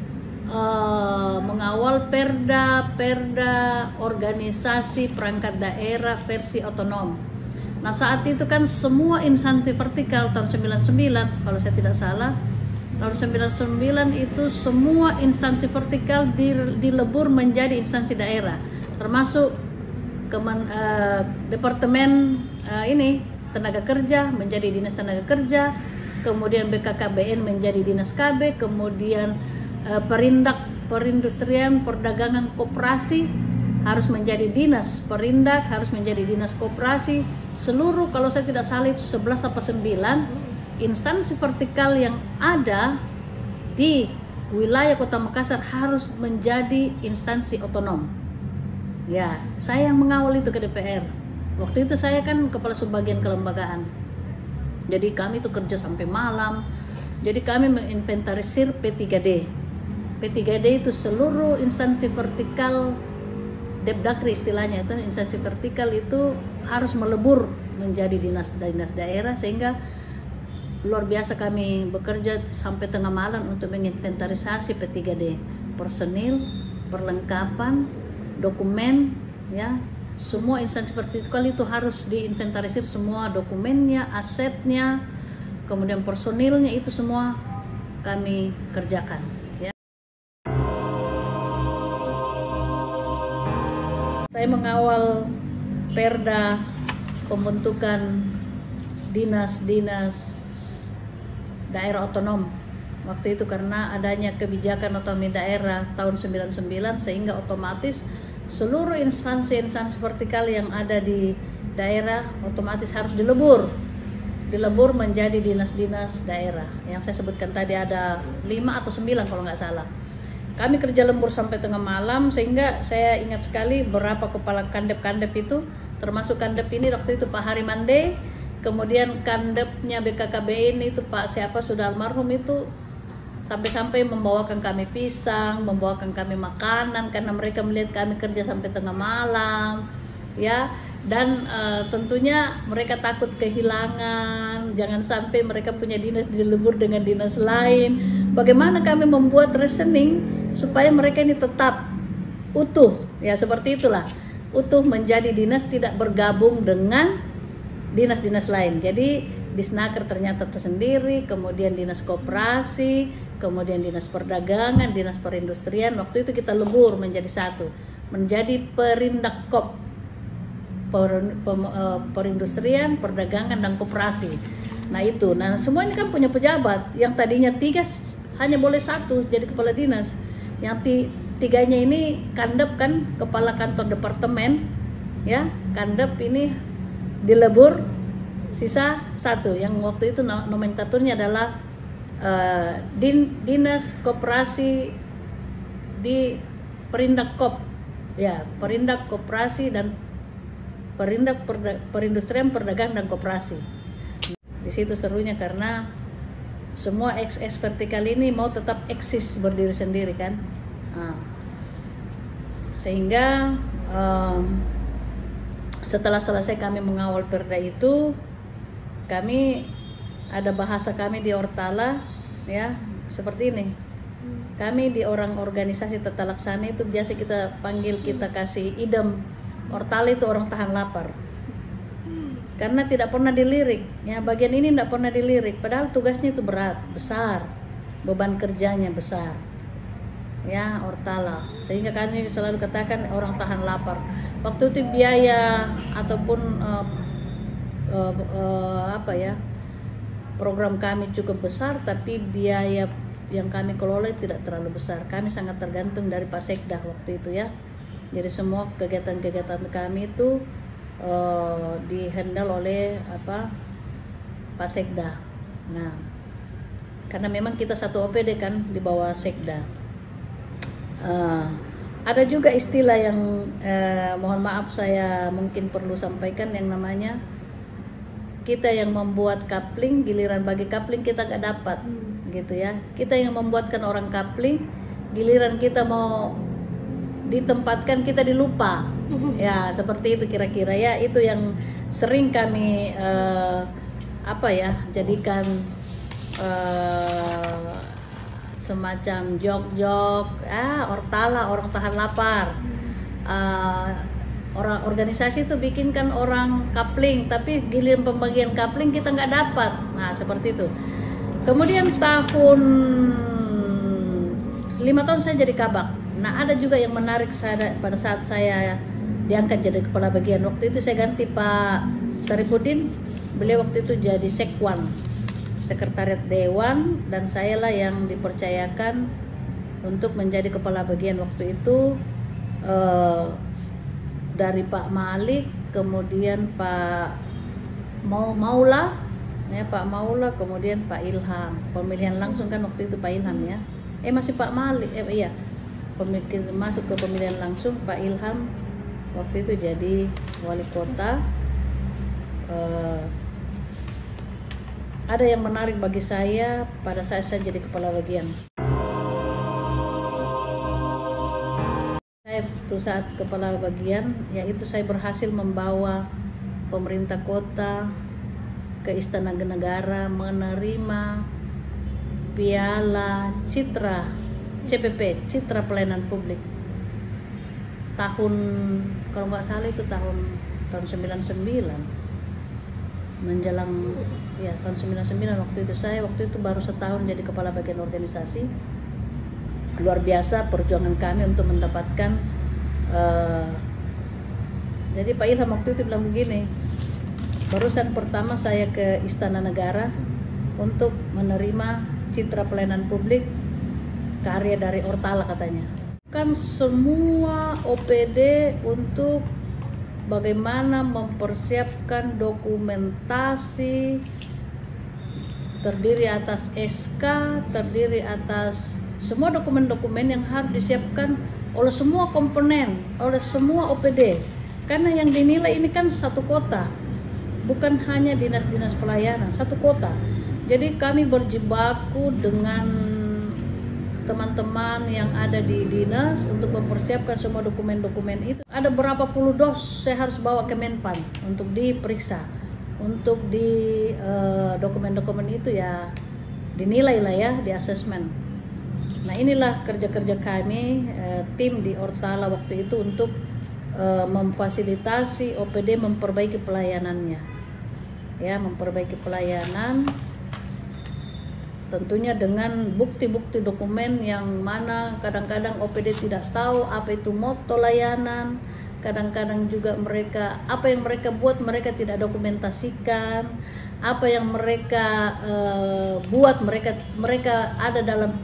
perda organisasi perangkat daerah versi otonom. Nah, saat itu kan semua instansi vertikal tahun 99, kalau saya tidak salah, tahun 99 itu semua instansi vertikal dilebur menjadi instansi daerah, termasuk departemen ini tenaga kerja menjadi dinas tenaga kerja, kemudian BKKBN menjadi dinas KB, kemudian perindustrian perdagangan koperasi harus menjadi dinas perindak, harus menjadi dinas koperasi. Seluruh, kalau saya tidak salah itu 11 atau 9 instansi vertikal yang ada di wilayah Kota Makassar harus menjadi instansi otonom. Ya, saya yang mengawal itu ke DPR. Waktu itu saya kan kepala subbagian kelembagaan. Jadi kami itu kerja sampai malam. Jadi kami menginventarisir P3D. P3D itu seluruh instansi vertikal Depdakri istilahnya, itu instansi vertikal itu harus melebur menjadi dinas daerah, sehingga luar biasa kami bekerja sampai tengah malam untuk menginventarisasi P3D, personil, perlengkapan, dokumen, ya, semua instansi vertikal itu harus diinventarisir, semua dokumennya, asetnya, kemudian personilnya, itu semua kami kerjakan. Ya. Saya mengawal perda pembentukan dinas-dinas daerah otonom waktu itu, karena adanya kebijakan otonomi daerah tahun 99, sehingga otomatis seluruh instansi vertikal yang ada di daerah otomatis harus dilebur menjadi dinas-dinas daerah. Yang saya sebutkan tadi ada 5 atau 9 kalau nggak salah. Kami kerja lembur sampai tengah malam, sehingga saya ingat sekali berapa kepala kandep-kandep itu, termasuk kandep ini waktu itu Pak Harimande, kemudian kandepnya BKKBN itu Pak siapa sudah almarhum itu, sampai-sampai membawakan kami pisang, membawakan kami makanan, karena mereka melihat kami kerja sampai tengah malam, ya. Dan tentunya mereka takut kehilangan, jangan sampai mereka punya dinas dilebur dengan dinas lain. Bagaimana kami membuat reasoning supaya mereka ini tetap utuh, ya seperti itulah, utuh menjadi dinas, tidak bergabung dengan dinas-dinas lain. Jadi Disnaker ternyata tersendiri, kemudian dinas koperasi, kemudian dinas perdagangan, dinas perindustrian. Waktu itu kita lebur menjadi satu, menjadi Perindakop, perindustrian, perdagangan, dan koperasi. Nah itu, nah semua ini kan punya pejabat. Yang tadinya 3 hanya boleh 1 jadi kepala dinas. Yang 3-nya ini kandep kan, kepala kantor departemen, ya kandep ini dilebur, sisa 1 yang waktu itu nomenklaturnya adalah dinas koperasi di Perindakop, ya Perindak koperasi dan Perindak perindustrian, perdagangan, dan koperasi. Di situ serunya karena semua XS vertikal ini mau tetap eksis berdiri sendiri kan. Nah, sehingga setelah selesai kami mengawal perda itu, kami ada bahasa kami di Ortala, ya seperti ini. Kami di orang organisasi tata laksana itu biasa kita panggil, kita kasih idem. Ortala itu orang tahan lapar, karena tidak pernah dilirik. Ya bagian ini tidak pernah dilirik, padahal tugasnya itu berat, besar, beban kerjanya besar. Ya Ortala, sehingga kami selalu katakan orang tahan lapar. Waktu itu biaya ataupun program kami cukup besar, tapi biaya yang kami kelola tidak terlalu besar. Kami sangat tergantung dari Pak Sekda waktu itu ya. Jadi semua kegiatan-kegiatan kami itu dihandle oleh Pak Sekda. Nah, karena memang kita satu OPD kan di bawah Sekda. Ada juga istilah yang mohon maaf saya mungkin perlu sampaikan, yang namanya kita yang membuat kapling, giliran bagi kapling kita gak dapat, gitu ya. Kita yang membuatkan orang kapling, giliran kita mau ditempatkan kita dilupa. Ya seperti itu kira-kira ya. Itu yang sering kami jadikan semacam jok-jok, Ortala orang tahan lapar. Orang organisasi itu bikinkan orang kapling, tapi giliran pembagian kapling kita nggak dapat. Nah seperti itu. Kemudian tahun 5 tahun saya jadi kabak. Nah ada juga yang menarik pada saat saya diangkat jadi kepala bagian. Waktu itu saya ganti Pak Saripudin, beliau waktu itu jadi Sekwan, sekretariat dewan, dan saya lah yang dipercayakan untuk menjadi kepala bagian waktu itu. Dari Pak Malik, kemudian Pak Maula, ya Pak Maula, kemudian Pak Ilham. Pemilihan langsung kan waktu itu Pak Ilham ya. Masih Pak Malik, iya. Masuk ke pemilihan langsung Pak Ilham waktu itu jadi wali kota. Ada yang menarik bagi saya pada saat saya jadi kepala bagian. Saya saat kepala bagian, yaitu saya berhasil membawa pemerintah kota ke Istana Negara menerima Piala Citra CPP, Citra Pelayanan Publik. Tahun kalau nggak salah itu tahun 99 menjelang ya tahun 99 waktu itu baru setahun jadi kepala bagian organisasi. Luar biasa perjuangan kami untuk mendapatkan jadi Pak Ilham waktu itu bilang begini, barusan pertama saya ke Istana Negara untuk menerima Citra Pelayanan Publik karya dari Ortala katanya. Kan semua OPD untuk bagaimana mempersiapkan dokumentasi, terdiri atas SK, terdiri atas semua dokumen-dokumen yang harus disiapkan oleh semua komponen, oleh semua OPD. Karena yang dinilai ini kan satu kota, bukan hanya dinas-dinas pelayanan, satu kota. Jadi kami berjibaku dengan teman-teman yang ada di dinas untuk mempersiapkan semua dokumen-dokumen itu. Ada berapa puluh dos saya harus bawa ke Menpan untuk diperiksa, untuk di dokumen-dokumen itu ya dinilai lah ya, di asesmen. Nah, inilah kerja-kerja kami tim di Ortala waktu itu untuk memfasilitasi OPD memperbaiki pelayanannya, ya, memperbaiki pelayanan, tentunya dengan bukti-bukti dokumen yang mana kadang-kadang OPD tidak tahu apa itu motto layanan, kadang-kadang juga mereka apa yang mereka buat mereka tidak dokumentasikan, apa yang mereka buat mereka ada dalam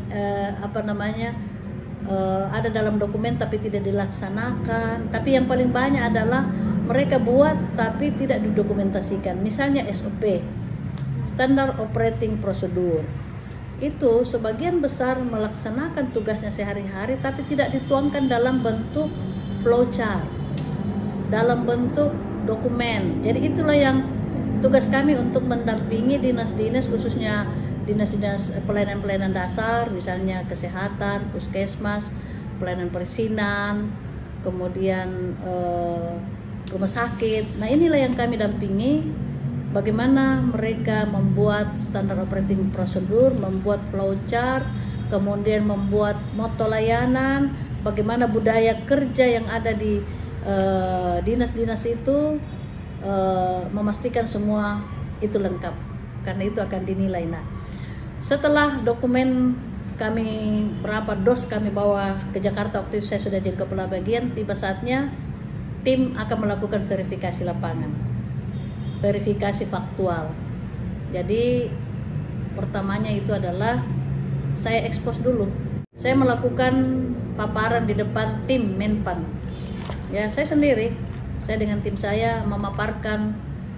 ada dalam dokumen tapi tidak dilaksanakan. Tapi yang paling banyak adalah mereka buat tapi tidak didokumentasikan. Misalnya SOP, Standard Operating Procedure, itu sebagian besar melaksanakan tugasnya sehari-hari tapi tidak dituangkan dalam bentuk flowchart, dalam bentuk dokumen. Jadi itulah yang tugas kami untuk mendampingi dinas-dinas, khususnya dinas-dinas pelayanan-pelayanan dasar, misalnya kesehatan, puskesmas, pelayanan perizinan, kemudian rumah sakit. Nah, inilah yang kami dampingi, bagaimana mereka membuat standar operating procedure, membuat flowchart, kemudian membuat motto layanan, bagaimana budaya kerja yang ada di dinas-dinas itu, memastikan semua itu lengkap, karena itu akan dinilai. Nah, setelah dokumen kami berapa dos kami bawa ke Jakarta, waktu itu saya sudah jadi kepala bagian, tiba saatnya tim akan melakukan verifikasi lapangan, verifikasi faktual. Jadi pertamanya itu adalah saya ekspos dulu, saya melakukan paparan di depan tim Menpan, ya, saya sendiri, saya dengan tim saya memaparkan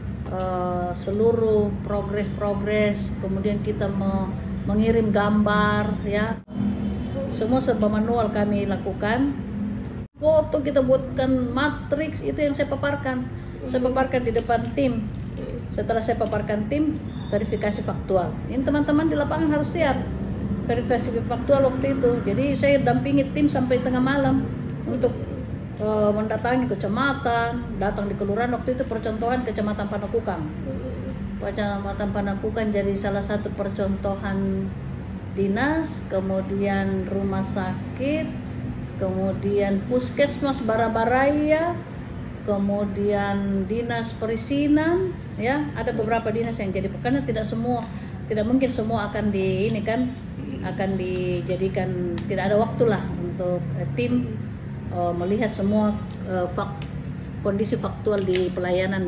seluruh progres, kemudian kita mengirim gambar, ya, semua serba manual kami lakukan. Foto kita buatkan matriks, itu yang saya paparkan di depan tim. Setelah saya paparkan tim, verifikasi faktual. Ini teman-teman di lapangan harus siap verifikasi faktual waktu itu. Jadi saya dampingi tim sampai tengah malam untuk mendatangi kecamatan, datang di kelurahan. Waktu itu percontohan Kecamatan Panakukang. Kecamatan Panakukang jadi salah satu percontohan dinas, kemudian rumah sakit, kemudian puskesmas Barabaraya, kemudian dinas perizinan, ya, ada beberapa dinas yang jadi, karena tidak mungkin semua akan akan dijadikan, tidak ada waktu lah untuk tim melihat semua kondisi faktual di pelayanan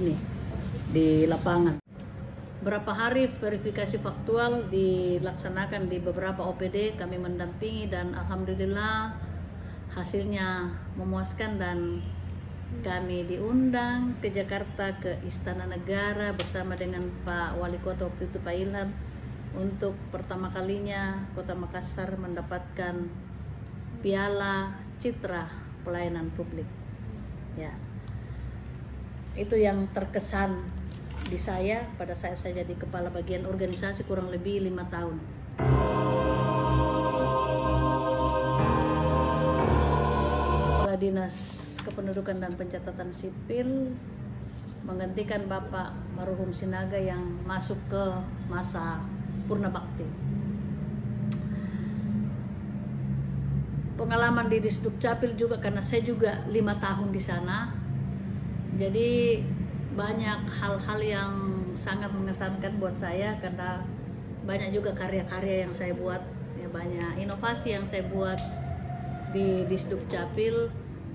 di lapangan. Berapa hari verifikasi faktual dilaksanakan di beberapa OPD, kami mendampingi dan alhamdulillah hasilnya memuaskan, dan kami diundang ke Jakarta, ke Istana Negara bersama dengan Pak Wali Kota waktu itu, Pak Ilham, untuk pertama kalinya Kota Makassar mendapatkan Piala Citra Pelayanan Publik. Ya, itu yang terkesan di saya pada saat saya jadi kepala bagian organisasi kurang lebih 5 tahun. Kepala Dinas Kependudukan dan Pencatatan Sipil menggantikan Bapak Marhum Sinaga yang masuk ke masa purna bakti. Pengalaman di Disdukcapil juga, karena saya juga 5 tahun di sana, jadi banyak hal-hal yang sangat mengesankan buat saya, karena banyak juga karya-karya yang saya buat, ya, banyak inovasi yang saya buat di Disdukcapil,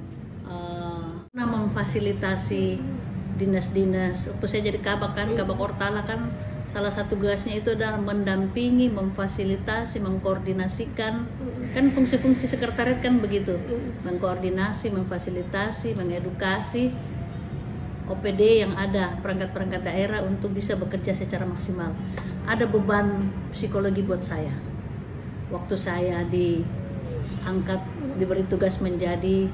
memfasilitasi dinas-dinas. Waktu saya jadi kabak Ortala kan, salah satu tugasnya itu adalah mendampingi, memfasilitasi, mengkoordinasikan, kan fungsi-fungsi sekretariat kan begitu, mengkoordinasi, memfasilitasi, mengedukasi OPD yang ada, perangkat-perangkat daerah untuk bisa bekerja secara maksimal. Ada beban psikologi buat saya waktu saya diangkat, diberi tugas menjadi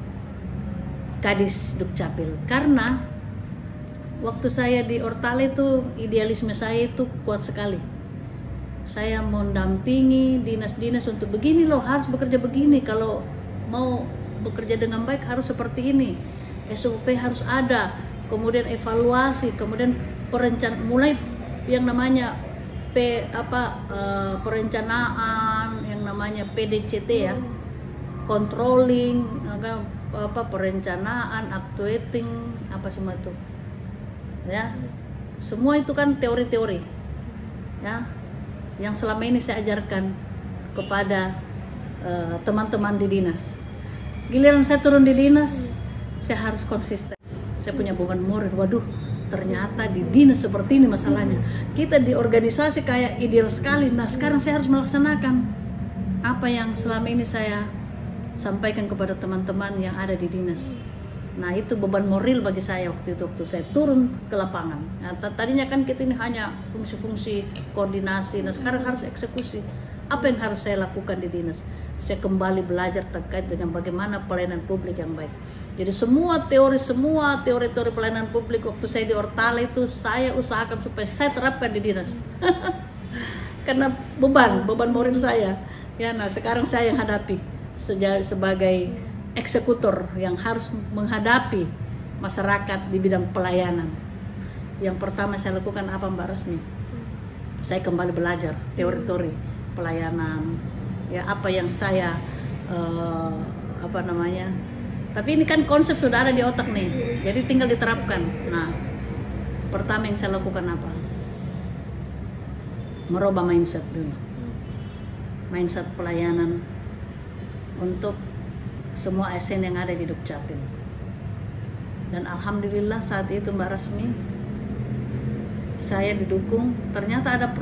Kadis Dukcapil, karena waktu saya di Ortala itu idealisme saya itu kuat sekali. Saya mendampingi dinas-dinas untuk begini loh, harus bekerja begini, kalau mau bekerja dengan baik harus seperti ini, SOP harus ada, kemudian evaluasi, kemudian mulai yang namanya perencanaan, yang namanya PDCT ya, controlling, perencanaan, actuating, apa semua itu, ya, semua itu kan teori-teori, ya, yang selama ini saya ajarkan kepada teman-teman di dinas. Giliran saya turun di dinas, saya harus konsisten. Saya punya beban moral, waduh, ternyata di dinas seperti ini masalahnya. Kita di organisasi kayak ideal sekali. Nah, sekarang saya harus melaksanakan apa yang selama ini saya sampaikan kepada teman-teman yang ada di dinas. Nah, itu beban moral bagi saya waktu itu, waktu saya turun ke lapangan. Nah, tadinya kan kita ini hanya fungsi-fungsi koordinasi. Nah, sekarang harus eksekusi. Apa yang harus saya lakukan di dinas? Saya kembali belajar terkait dengan bagaimana pelayanan publik yang baik. Jadi semua teori pelayanan publik waktu saya di Ortala itu saya usahakan supaya saya terapkan di dinas. Karena beban moral saya. Ya, nah sekarang saya yang hadapi sebagai eksekutor yang harus menghadapi masyarakat di bidang pelayanan. Yang pertama saya lakukan apa, Mbak Rasmi? Saya kembali belajar teori-teori pelayanan. Ya, apa yang saya tapi ini kan konsep sudah ada di otak nih, jadi tinggal diterapkan. Nah, pertama yang saya lakukan apa? Merubah mindset dulu, mindset pelayanan untuk semua ASN yang ada di Dukcapil. Dan alhamdulillah saat itu Mbak Rasmi, saya didukung. Ternyata ada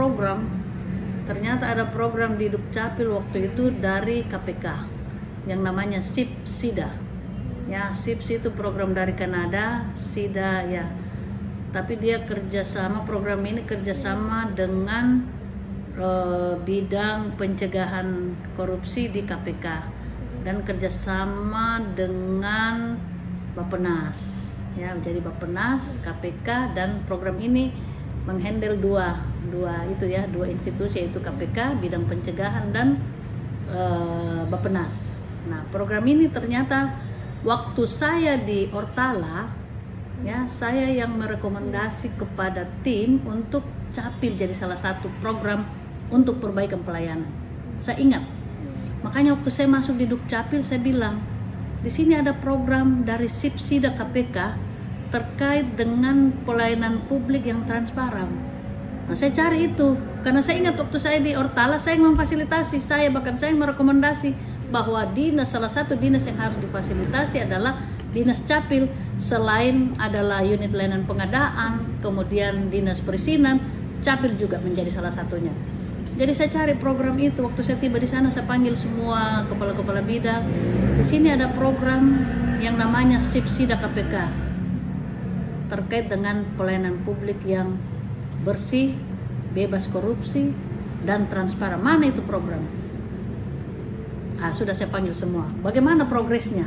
program di Dukcapil waktu itu dari KPK yang namanya SIP-SIDA. Ya, SIPS itu program dari Kanada, SIDA ya. Tapi dia program ini kerjasama dengan bidang pencegahan korupsi di KPK dan kerjasama dengan Bappenas. Ya, jadi Bappenas, KPK, dan program ini menghandle dua institusi, yaitu KPK bidang pencegahan dan Bappenas. Nah, program ini ternyata waktu saya di Ortala, ya, saya yang merekomendasi kepada tim untuk Capil jadi salah satu program untuk perbaikan pelayanan. Saya ingat, makanya waktu saya masuk di Dukcapil saya bilang, di sini ada program dari SIP-SIDA KPK terkait dengan pelayanan publik yang transparan. Nah, saya cari itu karena saya ingat waktu saya di Ortala saya memfasilitasi, saya merekomendasi bahwa salah satu dinas yang harus difasilitasi adalah dinas Capil, selain adalah unit layanan pengadaan, kemudian dinas perizinan, Capil juga menjadi salah satunya. Jadi saya cari program itu. Waktu saya tiba di sana saya panggil semua kepala-kepala bidang. Di sini ada program yang namanya SIP-SIDA KPK terkait dengan pelayanan publik yang bersih, bebas korupsi, dan transparan. Mana itu program? Sudah saya panggil semua. Bagaimana progresnya?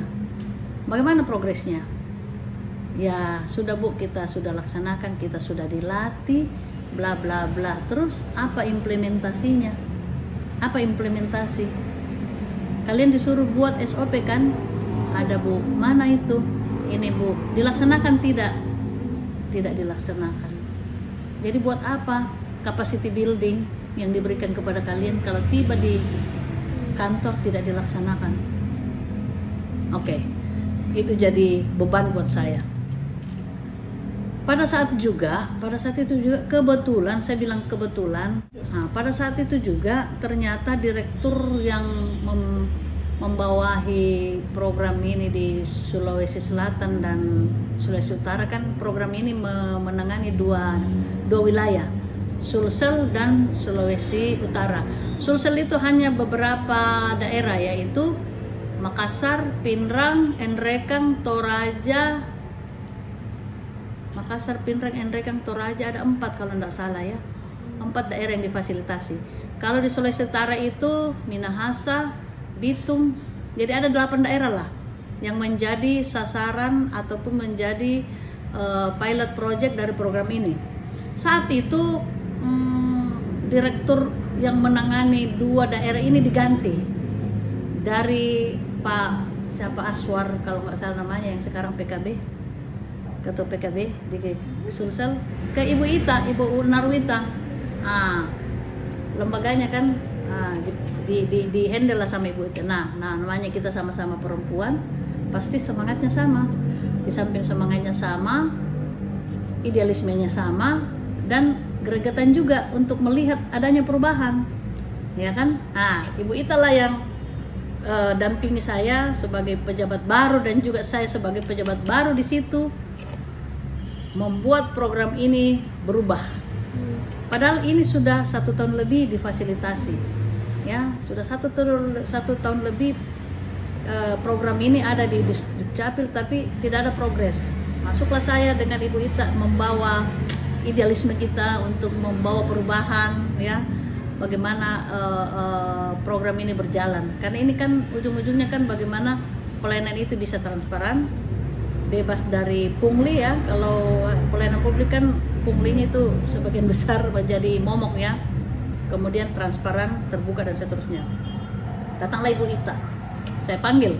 Ya sudah Bu, kita sudah laksanakan, kita sudah dilatih, bla bla bla. Terus apa implementasinya? Kalian disuruh buat SOP kan? Ada Bu. Mana itu? Ini Bu. Dilaksanakan tidak? Tidak dilaksanakan. Jadi buat apa capacity building yang diberikan kepada kalian kalau tiba di kantor tidak dilaksanakan? Oke, itu jadi beban buat saya. Pada saat itu juga kebetulan, saya bilang kebetulan, pada saat itu juga ternyata direktur yang membawahi program ini di Sulawesi Selatan dan Sulawesi Utara, kan program ini menangani dua wilayah, Sulsel dan Sulawesi Utara. Sulsel itu hanya beberapa daerah, yaitu Makassar, Pinrang, Enrekang, Toraja. Ada 4 kalau tidak salah ya. 4 daerah yang difasilitasi. Kalau di Sulawesi Utara itu Minahasa, Bitung. Jadi ada 8 daerah lah yang menjadi sasaran ataupun menjadi pilot project dari program ini. Saat itu direktur yang menangani 2 daerah ini diganti dari Pak Aswar kalau nggak salah namanya, yang sekarang PKB, ketua PKB di Sulsel, ke Ibu Narwita. Lembaganya kan di handle lah sama Ibu Ita. Nah, namanya kita sama-sama perempuan, pasti semangatnya sama. Di samping semangatnya sama, idealismenya sama, dan gregetan juga untuk melihat adanya perubahan, ya kan? Nah, Ibu Ita lah yang dampingi saya sebagai pejabat baru dan juga saya sebagai pejabat baru di situ membuat program ini berubah. Padahal ini sudah 1 tahun lebih difasilitasi, ya sudah 1 tahun lebih program ini ada di Dukcapil, tapi tidak ada progres. Masuklah saya dengan Ibu Ita membawa idealisme kita untuk membawa perubahan, ya bagaimana program ini berjalan. Karena ini kan ujung-ujungnya kan bagaimana pelayanan itu bisa transparan, bebas dari pungli, ya. Kalau pelayanan publik kan punglinya itu sebagian besar menjadi momok, ya. Kemudian transparan, terbuka, dan seterusnya. Datanglah Ibu Ita, saya panggil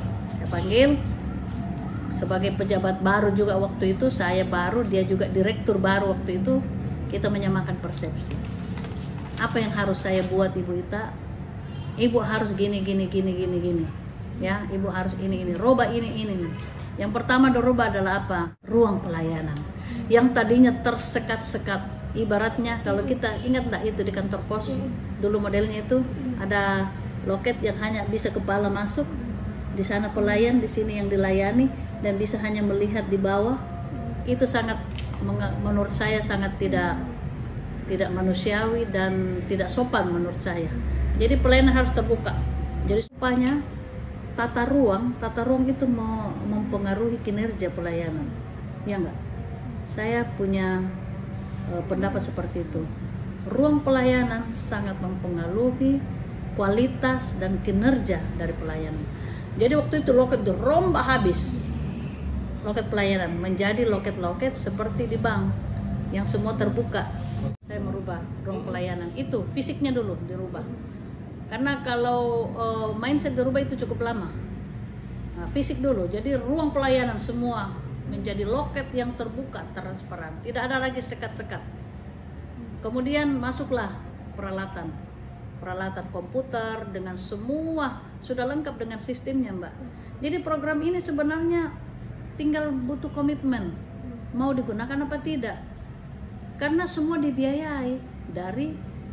sebagai pejabat baru juga waktu itu. Saya baru, dia juga direktur baru waktu itu. Kita menyamakan persepsi. Apa yang harus saya buat, Ibu Ita? Ibu harus gini, ya. Ibu harus ini, robah ini. Yang pertama dirubah adalah apa? Ruang pelayanan yang tadinya tersekat-sekat. Ibaratnya kalau kita ingat enggak itu di kantor pos dulu modelnya itu ada loket yang hanya bisa kepala masuk, di sana pelayan, di sini yang dilayani, dan bisa hanya melihat di bawah. Itu sangat, menurut saya sangat tidak manusiawi dan tidak sopan menurut saya. Jadi pelayanan harus terbuka. Jadi supaya tata ruang itu mempengaruhi kinerja pelayanan, ya enggak? Saya punya pendapat seperti itu. Ruang pelayanan sangat mempengaruhi kualitas dan kinerja dari pelayanan. Jadi waktu itu loket dirombak habis, loket pelayanan menjadi loket-loket seperti di bank yang semua terbuka. Saya merubah ruang pelayanan itu, fisiknya dulu dirubah. Karena kalau mindset dirubah itu cukup lama. Nah, fisik dulu, jadi ruang pelayanan semua menjadi loket yang terbuka, transparan, tidak ada lagi sekat-sekat. Kemudian masuklah peralatan komputer dengan semua sudah lengkap dengan sistemnya, Mbak. Jadi program ini sebenarnya tinggal butuh komitmen, mau digunakan apa tidak. Karena semua dibiayai dari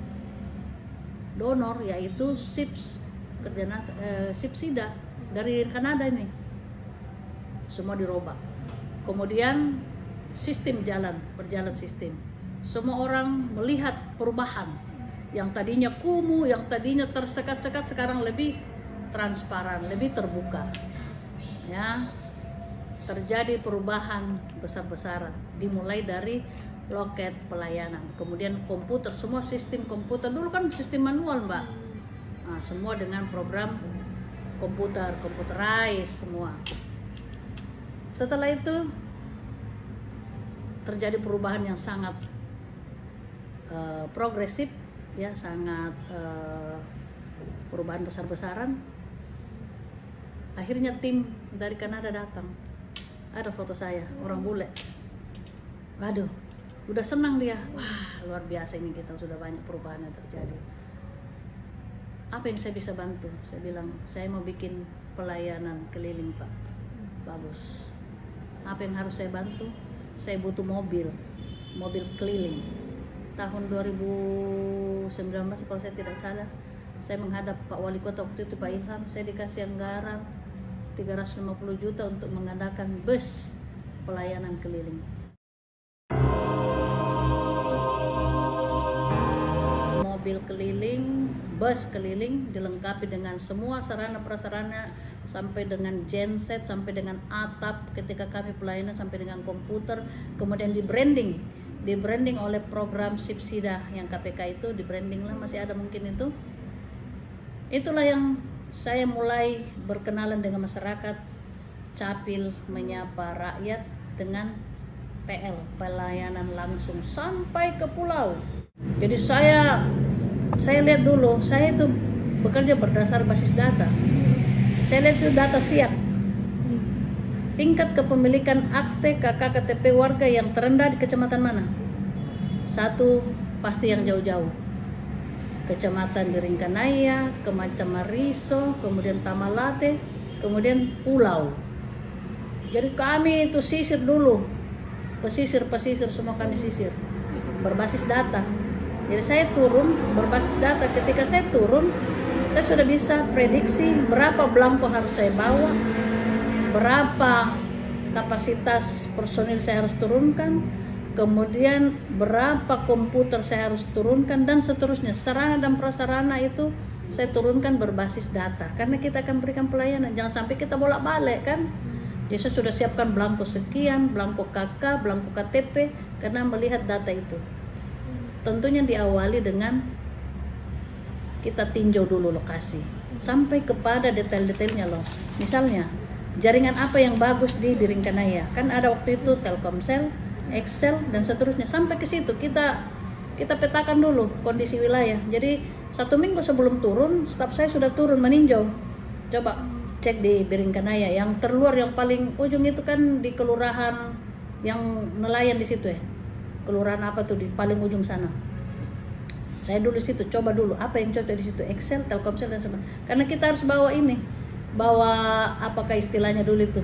donor, yaitu Sipsida dari Kanada ini. Semua dirubah. Kemudian sistem berjalan sistem. Semua orang melihat perubahan. Yang tadinya kumuh, yang tadinya tersekat-sekat, sekarang lebih transparan, lebih terbuka. Ya, terjadi perubahan besar-besaran. Dimulai dari loket pelayanan, kemudian komputer, semua sistem komputer. Dulu kan sistem manual, Mbak. Nah, semua dengan program computerized semua. Setelah itu terjadi perubahan yang sangat progresif, ya, sangat perubahan besar-besaran. Akhirnya tim dari Kanada datang. Ada foto saya, orang bule. Waduh, udah senang dia. Wah, luar biasa ini, kita sudah banyak perubahan yang terjadi. Apa yang saya bisa bantu? Saya bilang, saya mau bikin pelayanan keliling, Pak. Bagus. Apa yang harus saya bantu? Saya butuh mobil keliling. Tahun 2019 kalau saya tidak salah, saya menghadap Pak Wali Kota waktu itu, Pak Ilham. Saya dikasih anggaran 350 juta untuk mengadakan bus pelayanan keliling. Mobil keliling, bus keliling, dilengkapi dengan semua sarana prasarana, sampai dengan genset, sampai dengan atap ketika kami pelayanan, sampai dengan komputer. Kemudian di branding oleh program Sipsida yang KPK itu, di branding lah, masih ada mungkin itu. Itulah yang saya mulai berkenalan dengan masyarakat Capil, menyapa rakyat dengan PL, pelayanan langsung sampai ke pulau. Jadi saya lihat dulu, saya itu bekerja berdasar basis data. Saya lihat itu data siap. Tingkat kepemilikan akte KK KTP warga yang terendah di kecamatan mana? 1, pasti yang jauh-jauh. Kecamatan Biringkanaya, Kecamatan Mariso, kemudian Tamalate, kemudian Pulau. Jadi kami itu sisir dulu, pesisir semua kami sisir, berbasis data. Jadi saya turun berbasis data. Ketika saya turun, saya sudah bisa prediksi berapa belangko harus saya bawa, berapa kapasitas personil saya harus turunkan, kemudian berapa komputer saya harus turunkan, dan seterusnya. Sarana dan prasarana itu saya turunkan berbasis data, karena kita akan berikan pelayanan. Jangan sampai kita bolak-balik kan. Jadi saya sudah siapkan belangko sekian, belangko KK, belangko KTP, karena melihat data itu. Tentunya diawali dengan kita tinjau dulu lokasi, sampai kepada detail-detailnya loh. Misalnya, jaringan apa yang bagus di Biringkanaya? Kan ada waktu itu Telkomsel, Excel, dan seterusnya. Sampai ke situ kita petakan dulu kondisi wilayah. Jadi 1 minggu sebelum turun, staf saya sudah turun meninjau. Coba cek di Biringkanaya, yang terluar yang paling ujung itu kan di kelurahan yang nelayan di situ ya. Kelurahan apa tuh di paling ujung sana? Saya dulu situ, coba dulu apa yang cocok di situ, Excel, Telkomsel dan sebagainya. Karena kita harus bawa ini, bawa apakah istilahnya dulu itu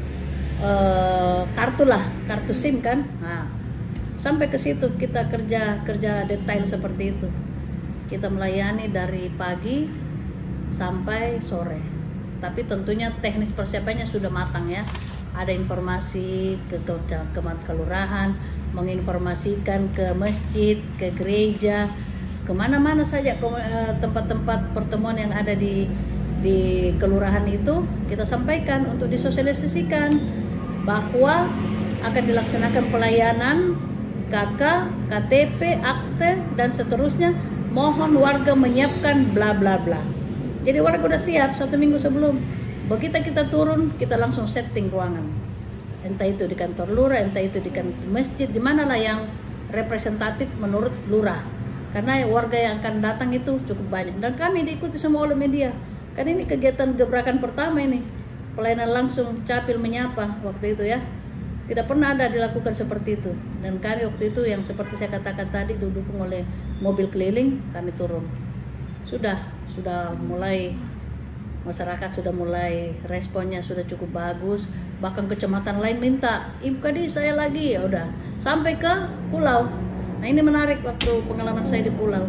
kartu lah, kartu SIM kan. Nah, sampai ke situ kita kerja detail seperti itu. Kita melayani dari pagi sampai sore. Tapi tentunya teknis persiapannya sudah matang ya. Ada informasi ke kelurahan, menginformasikan ke masjid, ke gereja, kemana-mana saja tempat-tempat pertemuan yang ada di kelurahan itu kita sampaikan untuk disosialisasikan bahwa akan dilaksanakan pelayanan KK, KTP, akte dan seterusnya. Mohon warga menyiapkan bla bla bla. Jadi warga udah siap 1 minggu sebelum. Begitu kita turun, kita langsung setting ruangan. Entah itu di kantor lurah, entah itu di masjid, di manalah yang representatif menurut lurah. Karena warga yang akan datang itu cukup banyak, dan kami diikuti semua oleh media. Kan ini kegiatan gebrakan pertama ini, pelayanan langsung capil menyapa waktu itu ya. Tidak pernah ada dilakukan seperti itu. Dan kami waktu itu yang seperti saya katakan tadi, didukung oleh mobil keliling, kami turun. Sudah mulai, masyarakat sudah mulai responnya sudah cukup bagus. Bahkan kecamatan lain minta, Ibu Kadi saya lagi, ya udah sampai ke Pulau. Nah ini menarik waktu pengalaman saya di Pulau.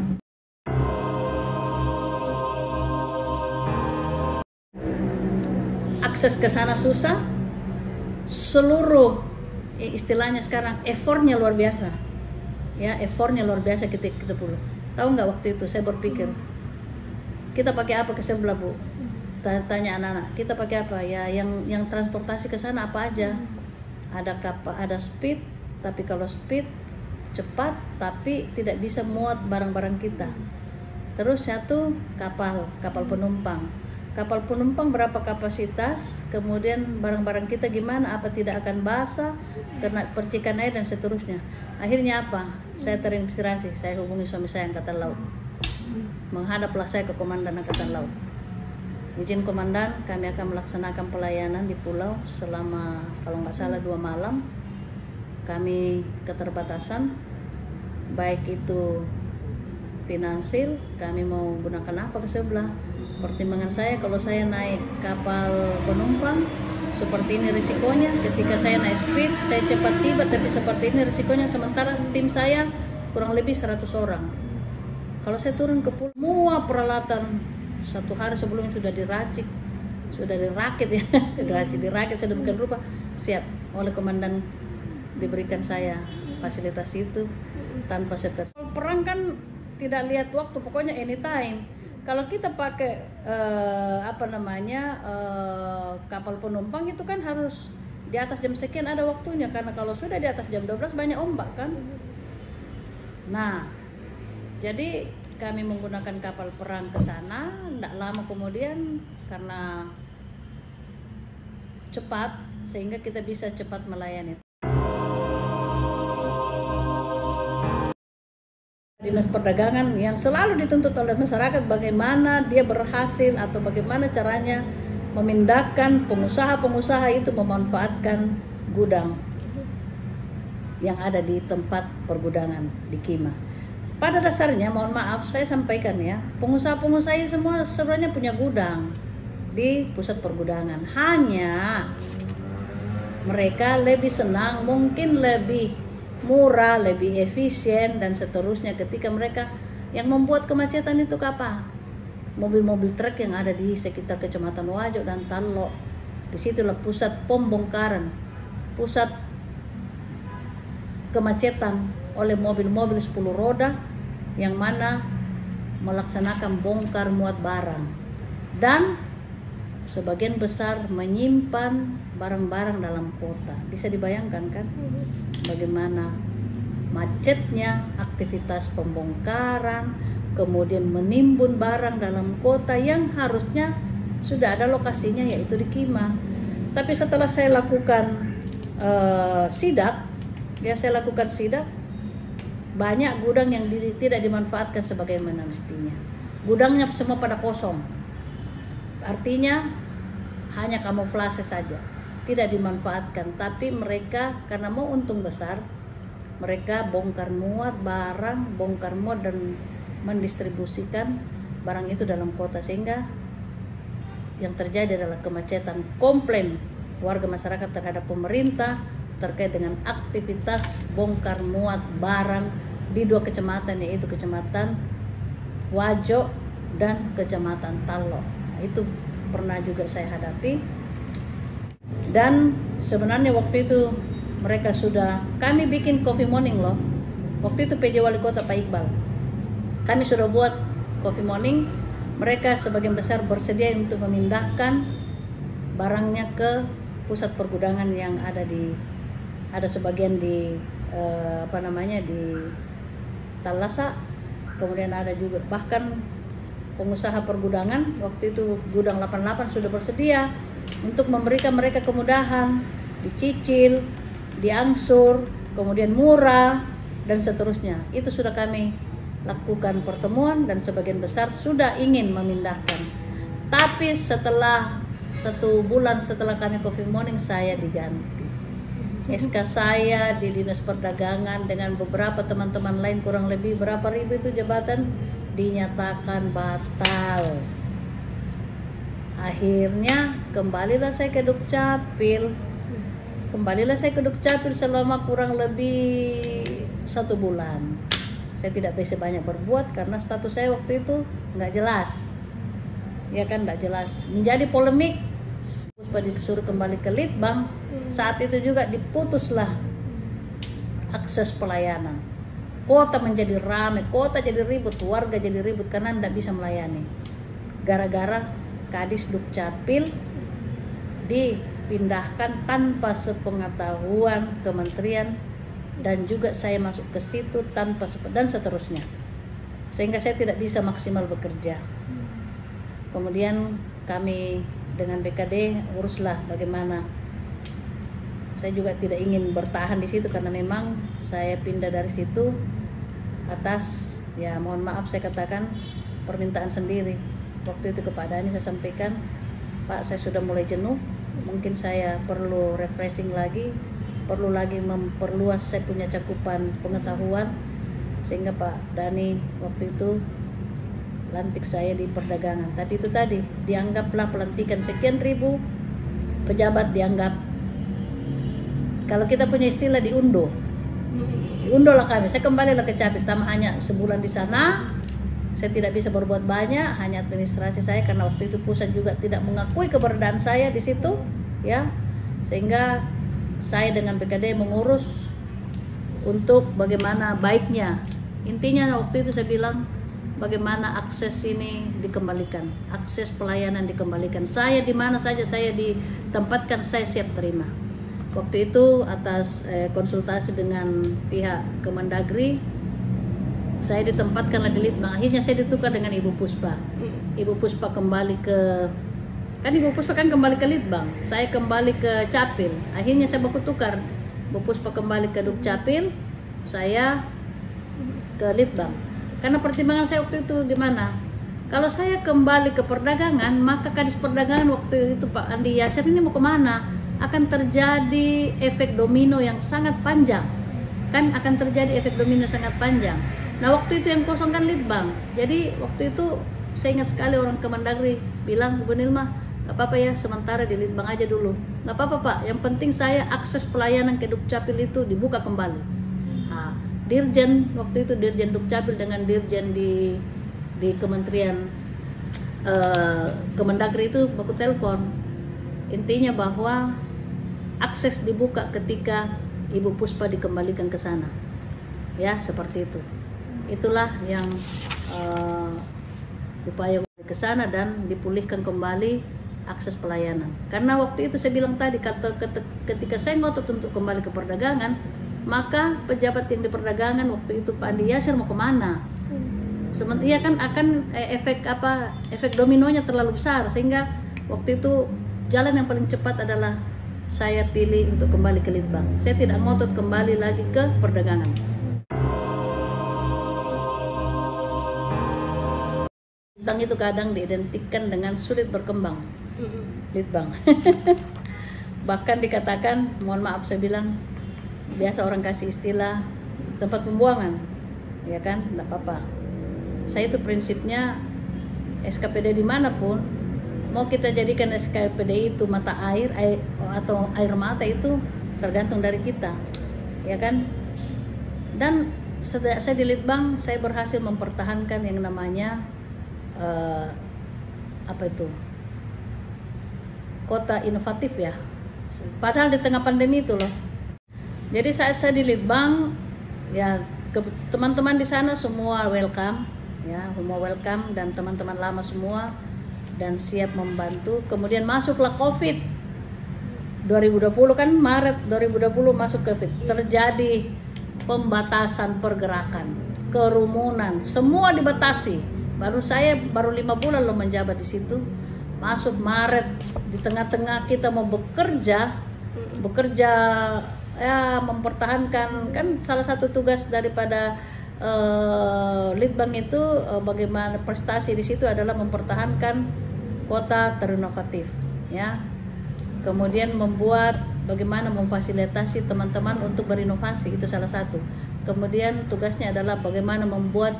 Akses ke sana susah, seluruh istilahnya sekarang effortnya luar biasa. Ya, effortnya luar biasa kita Pulau. Tahu nggak waktu itu saya berpikir, kita pakai apa ke sebelah Bu? Tanya anak-anak, kita pakai apa ya? Yang transportasi ke sana apa aja? Ada speed, tapi kalau speed cepat tapi tidak bisa muat barang-barang kita. Terus satu kapal penumpang. Kapal penumpang berapa kapasitas? Kemudian barang-barang kita gimana? Apa tidak akan basah, kena percikan air dan seterusnya. Akhirnya apa? Saya terinspirasi. Saya hubungi suami saya Angkatan Laut. Menghadaplah saya ke Komandan Angkatan Laut. Izin Komandan, kami akan melaksanakan pelayanan di Pulau selama kalau nggak salah 2 malam. Kami keterbatasan, baik itu finansil, kami mau gunakan apa ke sebelah. Pertimbangan saya kalau saya naik kapal penumpang, seperti ini risikonya. Ketika saya naik speed, saya cepat tiba, tapi seperti ini risikonya. Sementara tim saya kurang lebih 100 orang. Kalau saya turun ke pulau, semua peralatan 1 hari sebelumnya sudah dirakit ya, dirakit sedemikian rupa, siap oleh komandan, diberikan saya fasilitas itu tanpa seperti. Perang kan tidak lihat waktu, pokoknya anytime. Kalau kita pakai kapal penumpang itu kan harus di atas jam sekian ada waktunya, karena kalau sudah di atas jam 12 banyak ombak kan. Nah, jadi kami menggunakan kapal perang ke sana, tidak lama kemudian karena cepat sehingga kita bisa cepat melayani. Dinas Perdagangan yang selalu dituntut oleh masyarakat, bagaimana dia berhasil atau bagaimana caranya memindahkan pengusaha-pengusaha itu memanfaatkan gudang yang ada di tempat pergudangan di Kima. pada dasarnya mohon maaf saya sampaikan ya, pengusaha-pengusaha semua sebenarnya punya gudang di pusat pergudangan. Hanya mereka lebih senang, mungkin lebih murah, lebih efisien dan seterusnya ketika mereka yang membuat kemacetan itu apa? Mobil-mobil truk yang ada di sekitar Kecamatan Wajo dan Tallo. Disitulah pusat pembongkaran, pusat kemacetan oleh mobil-mobil 10 roda yang mana melaksanakan bongkar muat barang dan sebagian besar menyimpan barang-barang dalam kota. Bisa dibayangkan kan bagaimana macetnya aktivitas pembongkaran, kemudian menimbun barang dalam kota yang harusnya sudah ada lokasinya, yaitu di Kima. Tapi setelah saya lakukan sidak, banyak gudang yang tidak dimanfaatkan sebagaimana mestinya. Gudangnya semua pada kosong. Artinya hanya kamuflase saja, tidak dimanfaatkan. Tapi mereka karena mau untung besar, mereka bongkar muat barang, bongkar muat dan mendistribusikan barang itu dalam kota, sehingga yang terjadi adalah kemacetan. Komplain warga masyarakat terhadap pemerintah terkait dengan aktivitas bongkar muat barang di 2 kecamatan, yaitu Kecamatan Wajo dan Kecamatan Tallo. Itu pernah juga saya hadapi, dan sebenarnya waktu itu kami bikin coffee morning loh. Waktu itu PJ Wali Kota Pak Iqbal, kami sudah buat coffee morning. Mereka sebagian besar bersedia untuk memindahkan barangnya ke pusat pergudangan yang ada sebagian di di Talasa, kemudian ada juga bahkan pengusaha pergudangan waktu itu gudang 88 sudah bersedia untuk memberikan mereka kemudahan, dicicil, diangsur, kemudian murah dan seterusnya. Itu sudah kami lakukan pertemuan dan sebagian besar sudah ingin memindahkan. Tapi setelah 1 bulan setelah kami coffee morning, saya diganti. SK saya di Dinas Perdagangan dengan beberapa teman-teman lain, kurang lebih berapa ribu itu jabatan, dinyatakan batal. Akhirnya kembalilah saya ke Dukcapil. Selama kurang lebih 1 bulan. Saya tidak bisa banyak berbuat karena status saya waktu itu nggak jelas. Ya kan, nggak jelas. Menjadi polemik. Puspa disuruh kembali ke Litbang. Saat itu juga diputuslah akses pelayanan. Kota menjadi ramai, kota jadi ribut, warga jadi ribut karena tidak bisa melayani. Gara-gara Kadis Dukcapil dipindahkan tanpa sepengetahuan kementerian, dan juga saya masuk ke situ tanpa dan seterusnya, sehingga saya tidak bisa maksimal bekerja. Kemudian kami dengan BKD uruslah bagaimana. Saya juga tidak ingin bertahan di situ karena memang saya pindah dari situ atas, ya mohon maaf saya katakan, permintaan sendiri. Waktu itu kepada Dani saya sampaikan, Pak, saya sudah mulai jenuh, mungkin saya perlu refreshing lagi, perlu lagi memperluas saya punya cakupan pengetahuan, sehingga Pak Dani waktu itu lantik saya di perdagangan. Tapi itu tadi dianggaplah pelantikan sekian ribu pejabat, dianggap kalau kita punya istilah diundo lah kami. Saya kembalilah ke Capil, tambah hanya sebulan di sana. Saya tidak bisa berbuat banyak, hanya administrasi saya karena waktu itu pusat juga tidak mengakui keberadaan saya di situ, ya, sehingga saya dengan BKD mengurus untuk bagaimana baiknya. Intinya waktu itu saya bilang bagaimana akses ini dikembalikan, akses pelayanan dikembalikan. Saya di mana saja saya ditempatkan, saya siap terima. Waktu itu atas konsultasi dengan pihak Kemendagri, saya ditempatkanlah di Litbang. Akhirnya saya ditukar dengan Ibu Puspa. Ibu Puspa kembali ke Litbang, saya kembali ke Capil. Akhirnya saya baku tukar, Ibu Puspa kembali ke Dukcapil, saya ke Litbang. Karena pertimbangan saya waktu itu gimana? Kalau saya kembali ke perdagangan, maka Kadis Perdagangan waktu itu Pak Andi Yasir ini mau kemana? Akan terjadi efek domino yang sangat panjang. Kan akan terjadi efek domino sangat panjang. Nah waktu itu yang kosong kan Litbang. Jadi waktu itu saya ingat sekali orang Kemendagri bilang, Bu Nilma, nggak apa-apa ya, sementara di Litbang aja dulu. Nggak apa-apa Pak, yang penting saya akses pelayanan ke Dukcapil itu dibuka kembali. Nah, Dirjen waktu itu, Dirjen Dukcapil dengan Dirjen di Kementerian Kemendagri itu baku telepon. Intinya bahwa akses dibuka ketika Ibu Puspa dikembalikan ke sana. Ya, seperti itu. Itulah yang upaya ke sana dan dipulihkan kembali akses pelayanan. Karena waktu itu saya bilang tadi, ketika saya ngotot untuk kembali ke perdagangan, maka pejabat yang di perdagangan waktu itu Pak Andi Yasir mau kemana? Iya kan, akan efek dominonya terlalu besar, sehingga waktu itu jalan yang paling cepat adalah saya pilih untuk kembali ke Litbang. Saya tidak ngotot kembali lagi ke perdagangan. Litbang itu kadang diidentikan dengan sulit berkembang. Litbang. Bahkan dikatakan, mohon maaf saya bilang, biasa orang kasih istilah tempat pembuangan, ya kan, tidak apa-apa. Saya itu prinsipnya SKPD dimanapun, mau kita jadikan SKPD itu mata air atau air mata, itu tergantung dari kita, ya kan. Dan saya di Litbang, saya berhasil mempertahankan yang namanya kota inovatif ya, padahal di tengah pandemi itu loh. Jadi saat saya di Litbang, ya teman-teman di sana semua welcome, ya semua welcome, dan teman-teman lama semua dan siap membantu. Kemudian masuklah COVID 2020 kan, Maret 2020 masuk COVID, terjadi pembatasan pergerakan, kerumunan, semua dibatasi. Saya baru 5 bulan loh menjabat di situ. Masuk Maret, di tengah-tengah kita mau bekerja ya, mempertahankan, kan salah satu tugas daripada Litbang itu bagaimana prestasi di situ adalah mempertahankan kota terinovatif, ya. Kemudian membuat bagaimana memfasilitasi teman-teman untuk berinovasi, itu salah satu. Kemudian tugasnya adalah bagaimana membuat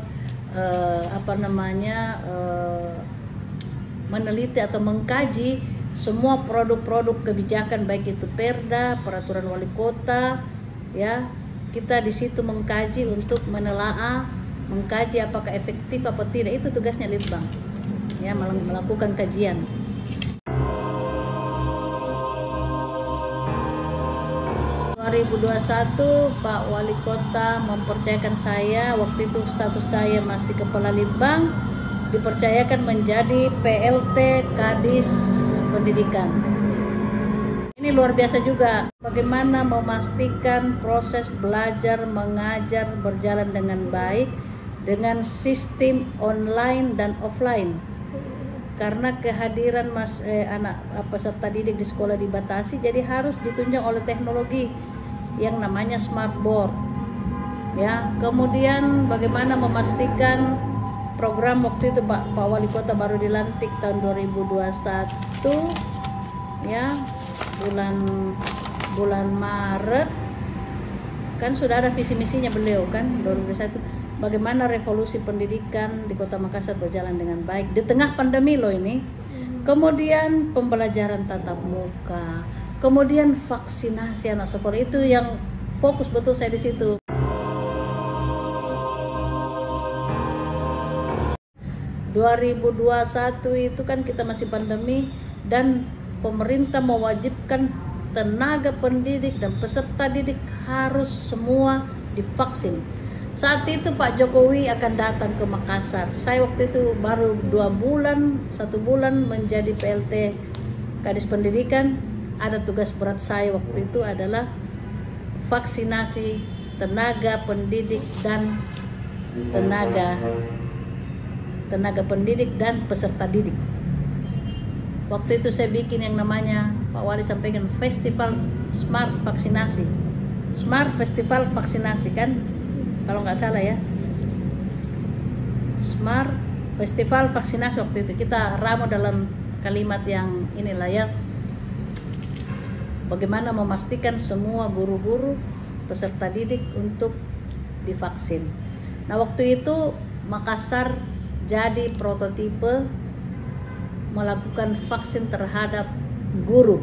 meneliti atau mengkaji semua produk-produk kebijakan, baik itu Perda, peraturan wali kota, ya. Kita di situ mengkaji untuk menelaah, mengkaji apakah efektif apa tidak. Itu tugasnya Litbang, ya, melakukan kajian. Pak Wali Kota mempercayakan saya, waktu itu status saya masih Kepala Litbang, dipercayakan menjadi PLT Kadis Pendidikan. Ini luar biasa juga, bagaimana memastikan proses belajar mengajar berjalan dengan baik dengan sistem online dan offline. Karena kehadiran anak peserta didik di sekolah dibatasi, jadi harus ditunjang oleh teknologi yang namanya smart board, ya. Kemudian bagaimana memastikan program, waktu itu Pak Wali Kota baru dilantik tahun 2021, ya, bulan Maret kan sudah ada visi misinya beliau kan 2021, bagaimana revolusi pendidikan di Kota Makassar berjalan dengan baik di tengah pandemi loh ini. Kemudian pembelajaran tatap muka, kemudian vaksinasi anak sekolah, itu yang fokus betul saya di situ. itu kan kita masih pandemi dan pemerintah mewajibkan tenaga pendidik dan peserta didik harus semua divaksin. Saat itu Pak Jokowi akan datang ke Makassar. Saya waktu itu baru 1 bulan menjadi PLT Kadis Pendidikan. Ada tugas berat saya waktu itu adalah vaksinasi tenaga pendidik dan tenaga pendidik dan peserta didik. Waktu itu saya bikin yang namanya, Pak Wali sampaikan, festival smart vaksinasi. Smart festival vaksinasi kan, kalau nggak salah ya. Smart festival vaksinasi waktu itu. Kita ramu dalam kalimat yang inilah ya. Bagaimana memastikan semua guru-guru peserta didik untuk divaksin. Nah, waktu itu Makassar jadi prototipe melakukan vaksin terhadap guru.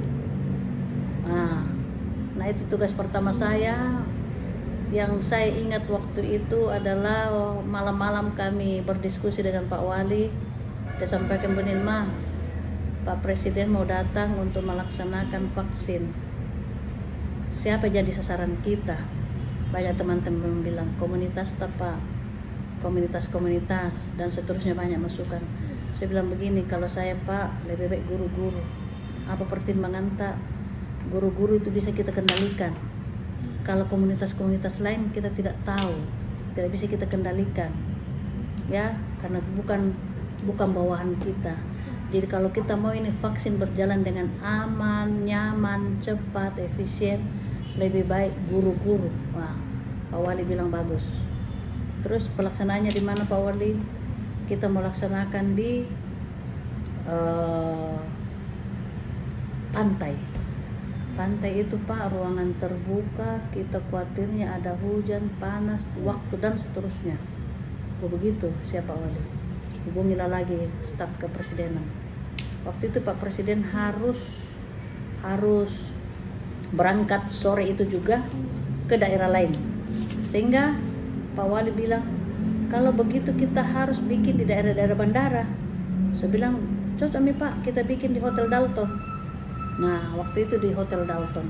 Nah, itu tugas pertama saya. Yang saya ingat waktu itu adalah malam-malam kami berdiskusi dengan Pak Wali. Dia sampaikan, Benilma, Pak Presiden mau datang untuk melaksanakan vaksin. Siapa jadi sasaran kita? Banyak teman-teman bilang komunitas apa, komunitas-komunitas dan seterusnya, banyak masukan. Saya bilang begini, kalau saya Pak, lebih baik guru-guru. Apa pertimbangan tak? Guru-guru itu bisa kita kendalikan. Kalau komunitas-komunitas lain kita tidak tahu, tidak bisa kita kendalikan, ya, karena bukan bawahan kita. Jadi kalau kita mau ini vaksin berjalan dengan aman, nyaman, cepat, efisien, lebih baik guru-guru. Wah, Pak Wali bilang bagus. Terus pelaksanaannya di mana Pak Wali? Kita melaksanakan di pantai itu Pak, ruangan terbuka, kita khawatirnya ada hujan, panas, waktu dan seterusnya. Begitu siapa Wali. Hubungilah lagi staf kepresidenan. Waktu itu Pak Presiden harus berangkat sore itu juga ke daerah lain. Sehingga Pak Wali bilang, kalau begitu kita harus bikin di daerah-daerah bandara. Saya bilang, cocok nih Pak, kita bikin di Hotel Dalton. Nah, waktu itu di Hotel Dalton.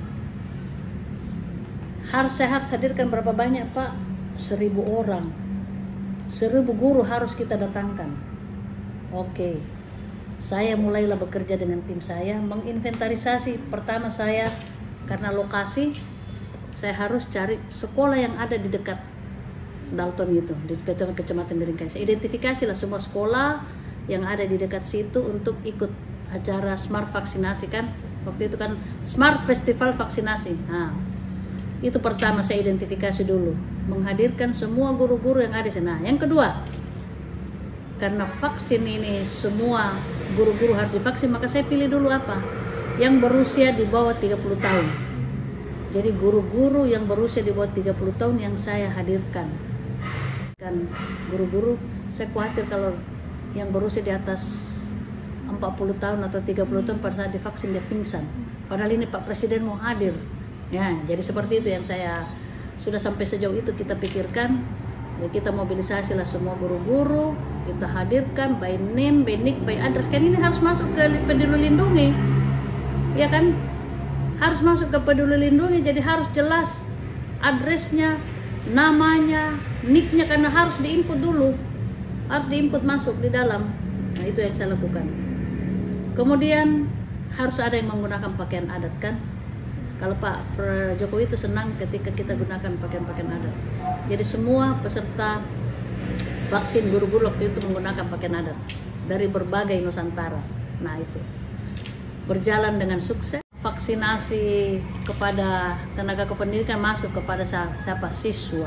Saya harus hadirkan berapa banyak Pak? 1.000 orang. 1.000 guru harus kita datangkan. Oke. Saya mulailah bekerja dengan tim saya, menginventarisasi. Pertama saya, karena lokasi, saya harus cari sekolah yang ada di dekat Dalton itu, di Kecamatan Biringkai. Saya identifikasilah semua sekolah yang ada di dekat situ untuk ikut acara Smart Vaksinasi kan. Waktu itu kan Smart Festival Vaksinasi. Nah, itu pertama saya identifikasi dulu, menghadirkan semua guru-guru yang ada di sana. Yang kedua, karena vaksin ini semua guru-guru harus divaksin, maka saya pilih dulu apa? Yang berusia di bawah 30 tahun. Jadi guru-guru yang berusia di bawah 30 tahun yang saya hadirkan. Kan guru-guru, saya khawatir kalau yang berusia di atas 40 tahun atau 30 tahun pada saat divaksin dia pingsan. Padahal ini Pak Presiden mau hadir. Ya, jadi seperti itu yang saya sudah sampai sejauh itu kita pikirkan. Ya, kita mobilisasi lah semua guru-guru, kita hadirkan by name, by nick, by address. Kan ini harus masuk ke Peduli Lindungi. Ya kan? Harus masuk ke Peduli Lindungi, jadi harus jelas addressnya, namanya, nicknya, karena harus diinput dulu. Harus diinput masuk di dalam. Nah, itu yang saya lakukan. Kemudian harus ada yang menggunakan pakaian adat kan. Kalau Pak Jokowi itu senang ketika kita gunakan pakaian-pakaian adat. Jadi semua peserta vaksin guru-guru waktu itu menggunakan pakaian adat dari berbagai Nusantara. Nah, itu berjalan dengan sukses. Vaksinasi kepada tenaga kependidikan masuk kepada siapa? Siswa.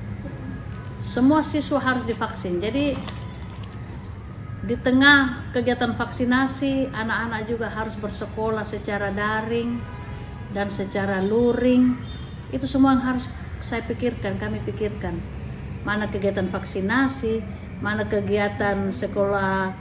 Semua siswa harus divaksin. Jadi di tengah kegiatan vaksinasi, anak-anak juga harus bersekolah secara daring dan secara luring. Itu semua yang harus saya pikirkan, kami pikirkan. Mana kegiatan vaksinasi, mana kegiatan sekolah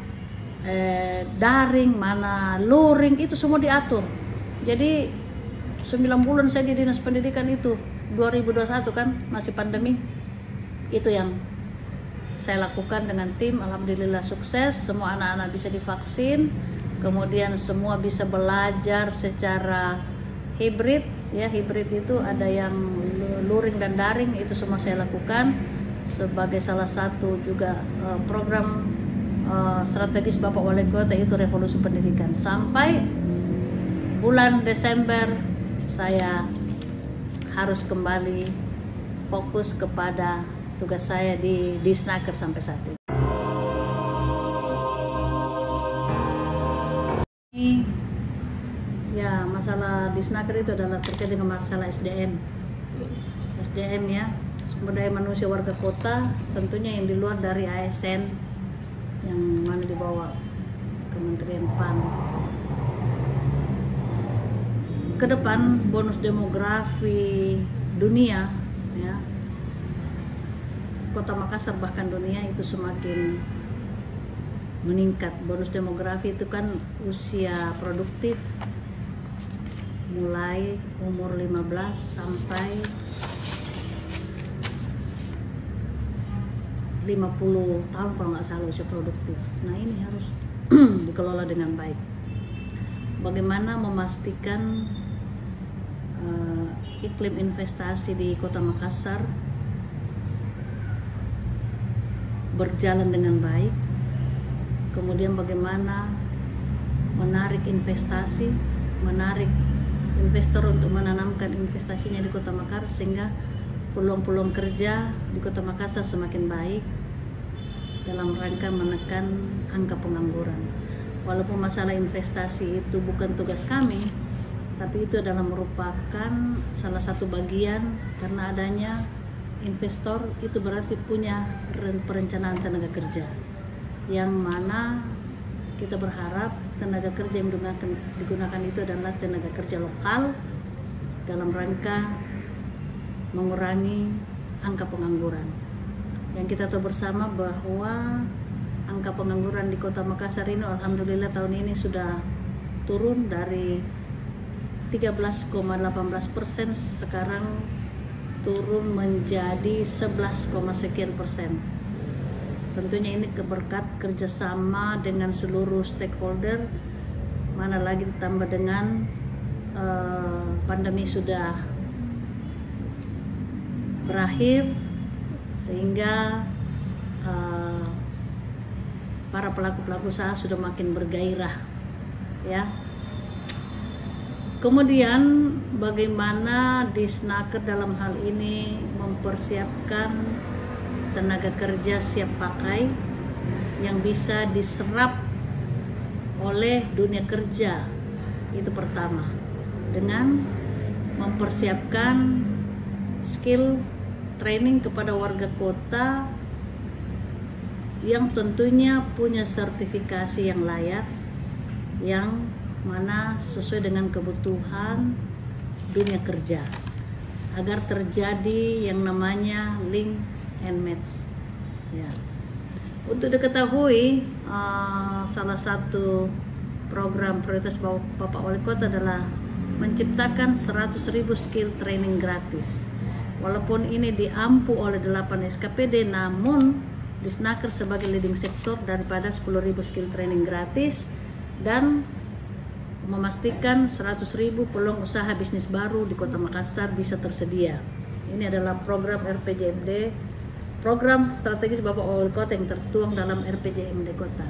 daring, mana luring, itu semua diatur. Jadi 9 bulan saya di Dinas Pendidikan itu, 2021 kan, masih pandemi. Itu yang saya lakukan dengan tim. Alhamdulillah sukses, semua anak-anak bisa divaksin, kemudian semua bisa belajar secara hibrid. Ya, hibrid itu ada yang luring dan daring, itu semua saya lakukan sebagai salah satu juga program strategis Bapak Wali Kota, itu revolusi pendidikan. Sampai bulan Desember saya harus kembali fokus kepada tugas saya di Disnaker sampai saat ini. Ya, masalah Disnaker itu adalah terkait dengan masalah SDM ya, sumber daya manusia warga kota, tentunya yang di luar dari ASN yang mana dibawa Kementerian PAN. Ke depan bonus demografi dunia ya, Kota Makassar bahkan dunia itu semakin meningkat. Bonus demografi itu kan usia produktif mulai umur 15 sampai 50 tahun kalau nggak salah usia produktif. Nah ini harus dikelola dengan baik. Bagaimana memastikan iklim investasi di Kota Makassar berjalan dengan baik, kemudian bagaimana menarik investasi, menarik investor untuk menanamkan investasinya di Kota Makassar sehingga peluang-peluang kerja di Kota Makassar semakin baik dalam rangka menekan angka pengangguran. Walaupun masalah investasi itu bukan tugas kami, tapi itu adalah merupakan salah satu bagian, karena adanya investor itu berarti punya perencanaan tenaga kerja, yang mana kita berharap tenaga kerja yang digunakan itu adalah tenaga kerja lokal dalam rangka mengurangi angka pengangguran. Yang kita tahu bersama bahwa angka pengangguran di Kota Makassar ini alhamdulillah tahun ini sudah turun dari 13,18%, sekarang turun menjadi 11, sekian persen. Tentunya ini berkat kerjasama dengan seluruh stakeholder, mana lagi ditambah dengan pandemi sudah berakhir, sehingga para pelaku-pelaku usaha sudah makin bergairah, ya. Kemudian bagaimana Disnaker dalam hal ini mempersiapkan tenaga kerja siap pakai yang bisa diserap oleh dunia kerja. Itu pertama, dengan mempersiapkan skill training kepada warga kota yang tentunya punya sertifikasi yang layak, yang mana sesuai dengan kebutuhan dunia kerja, agar terjadi yang namanya link and match, ya. Untuk diketahui, salah satu program prioritas Bapak Wali Kota adalah menciptakan 100.000 skill training gratis. Walaupun ini diampu oleh 8 SKPD, namun Disnaker sebagai leading sektor daripada 10.000 skill training gratis dan memastikan 100.000 peluang usaha bisnis baru di Kota Makassar bisa tersedia. Ini adalah program RPJMD, program strategis Bapak Wali Kota yang tertuang dalam RPJMD Kota.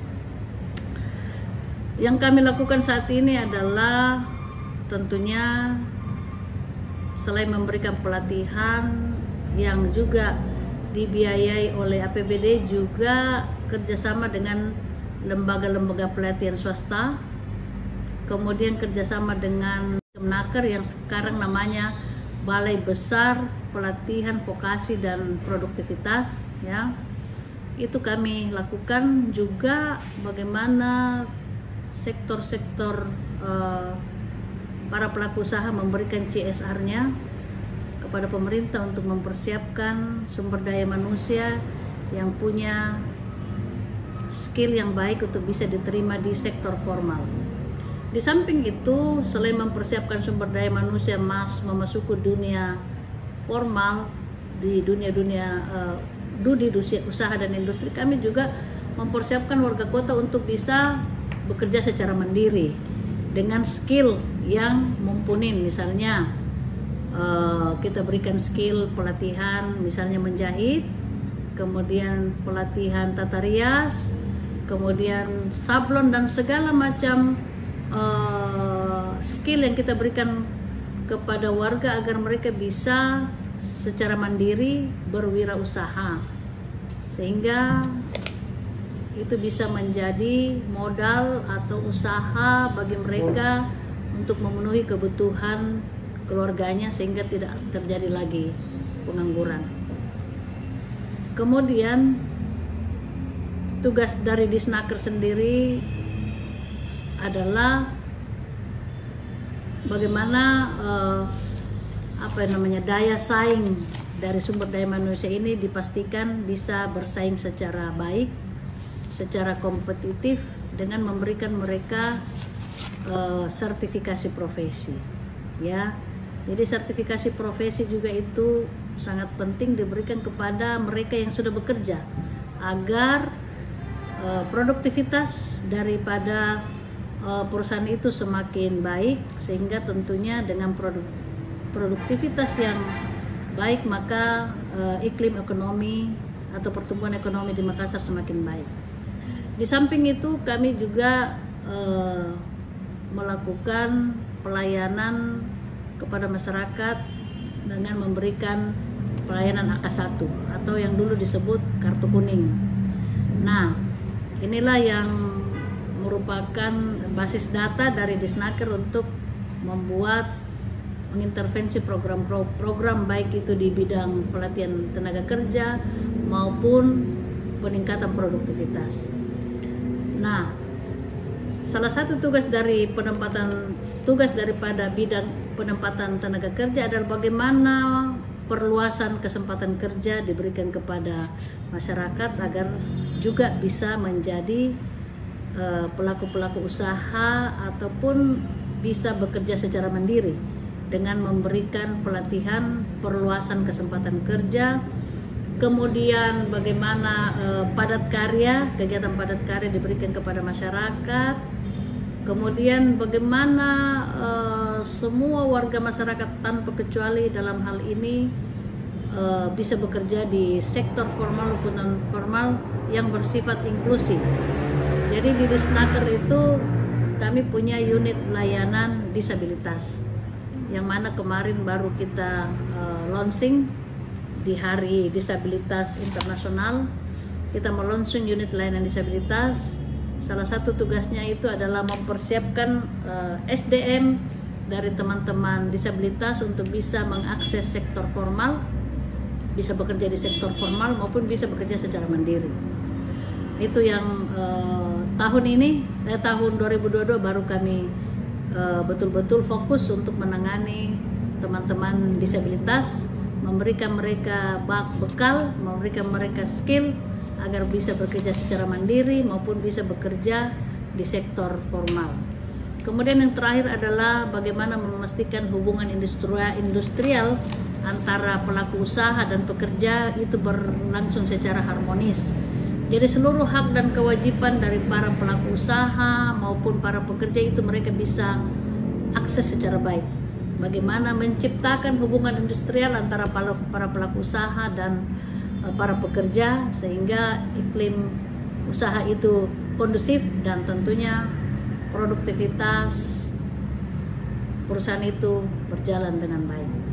Yang kami lakukan saat ini adalah tentunya selain memberikan pelatihan yang juga dibiayai oleh APBD, juga kerjasama dengan lembaga-lembaga pelatihan swasta, kemudian kerjasama dengan Kemnaker yang sekarang namanya Balai Besar Pelatihan Vokasi dan Produktivitas, ya. Itu kami lakukan juga bagaimana sektor-sektor para pelaku usaha memberikan CSR-nya kepada pemerintah untuk mempersiapkan sumber daya manusia yang punya skill yang baik untuk bisa diterima di sektor formal. Di samping itu, selain mempersiapkan sumber daya manusia memasuki dunia formal, di dunia usaha dan industri, kami juga mempersiapkan warga kota untuk bisa bekerja secara mandiri dengan skill yang mumpuni. Misalnya kita berikan skill pelatihan, misalnya menjahit, kemudian pelatihan tata rias, kemudian sablon dan segala macam skill yang kita berikan kepada warga agar mereka bisa secara mandiri berwirausaha, sehingga itu bisa menjadi modal atau usaha bagi mereka untuk memenuhi kebutuhan keluarganya sehingga tidak terjadi lagi pengangguran. Kemudian tugas dari Disnaker sendiri adalah bagaimana daya saing dari sumber daya manusia ini dipastikan bisa bersaing secara baik, secara kompetitif dengan memberikan mereka sertifikasi profesi, ya. Jadi sertifikasi profesi juga itu sangat penting diberikan kepada mereka yang sudah bekerja agar produktivitas daripada perusahaan itu semakin baik, sehingga tentunya dengan produktivitas yang baik maka iklim ekonomi atau pertumbuhan ekonomi di Makassar semakin baik. Di samping itu kami juga melakukan pelayanan kepada masyarakat dengan memberikan pelayanan AK1 atau yang dulu disebut kartu kuning. Nah, inilah yang merupakan basis data dari Disnaker untuk membuat mengintervensi program baik itu di bidang pelatihan tenaga kerja maupun peningkatan produktivitas. Nah, salah satu tugas daripada bidang penempatan tenaga kerja adalah bagaimana perluasan kesempatan kerja diberikan kepada masyarakat agar juga bisa menjadi pelaku-pelaku usaha ataupun bisa bekerja secara mandiri dengan memberikan pelatihan perluasan kesempatan kerja. Kemudian bagaimana kegiatan padat karya diberikan kepada masyarakat. Kemudian bagaimana semua warga masyarakat tanpa kecuali dalam hal ini bisa bekerja di sektor formal maupun non formal yang bersifat inklusif. Jadi di Disnaker itu kami punya unit layanan disabilitas, yang mana kemarin baru kita launching di Hari Disabilitas Internasional. Kita meluncurkan unit layanan disabilitas. Salah satu tugasnya itu adalah mempersiapkan SDM dari teman-teman disabilitas untuk bisa mengakses sektor formal, bisa bekerja di sektor formal maupun bisa bekerja secara mandiri. Itu yang tahun 2022 baru kami betul-betul fokus untuk menangani teman-teman disabilitas, memberikan mereka bekal, memberikan mereka skill agar bisa bekerja secara mandiri maupun bisa bekerja di sektor formal. Kemudian yang terakhir adalah bagaimana memastikan hubungan industrial antara pelaku usaha dan pekerja itu berlangsung secara harmonis. Jadi seluruh hak dan kewajiban dari para pelaku usaha maupun para pekerja itu mereka bisa akses secara baik. Bagaimana menciptakan hubungan industrial antara para pelaku usaha dan para pekerja sehingga iklim usaha itu kondusif dan tentunya produktivitas perusahaan itu berjalan dengan baik.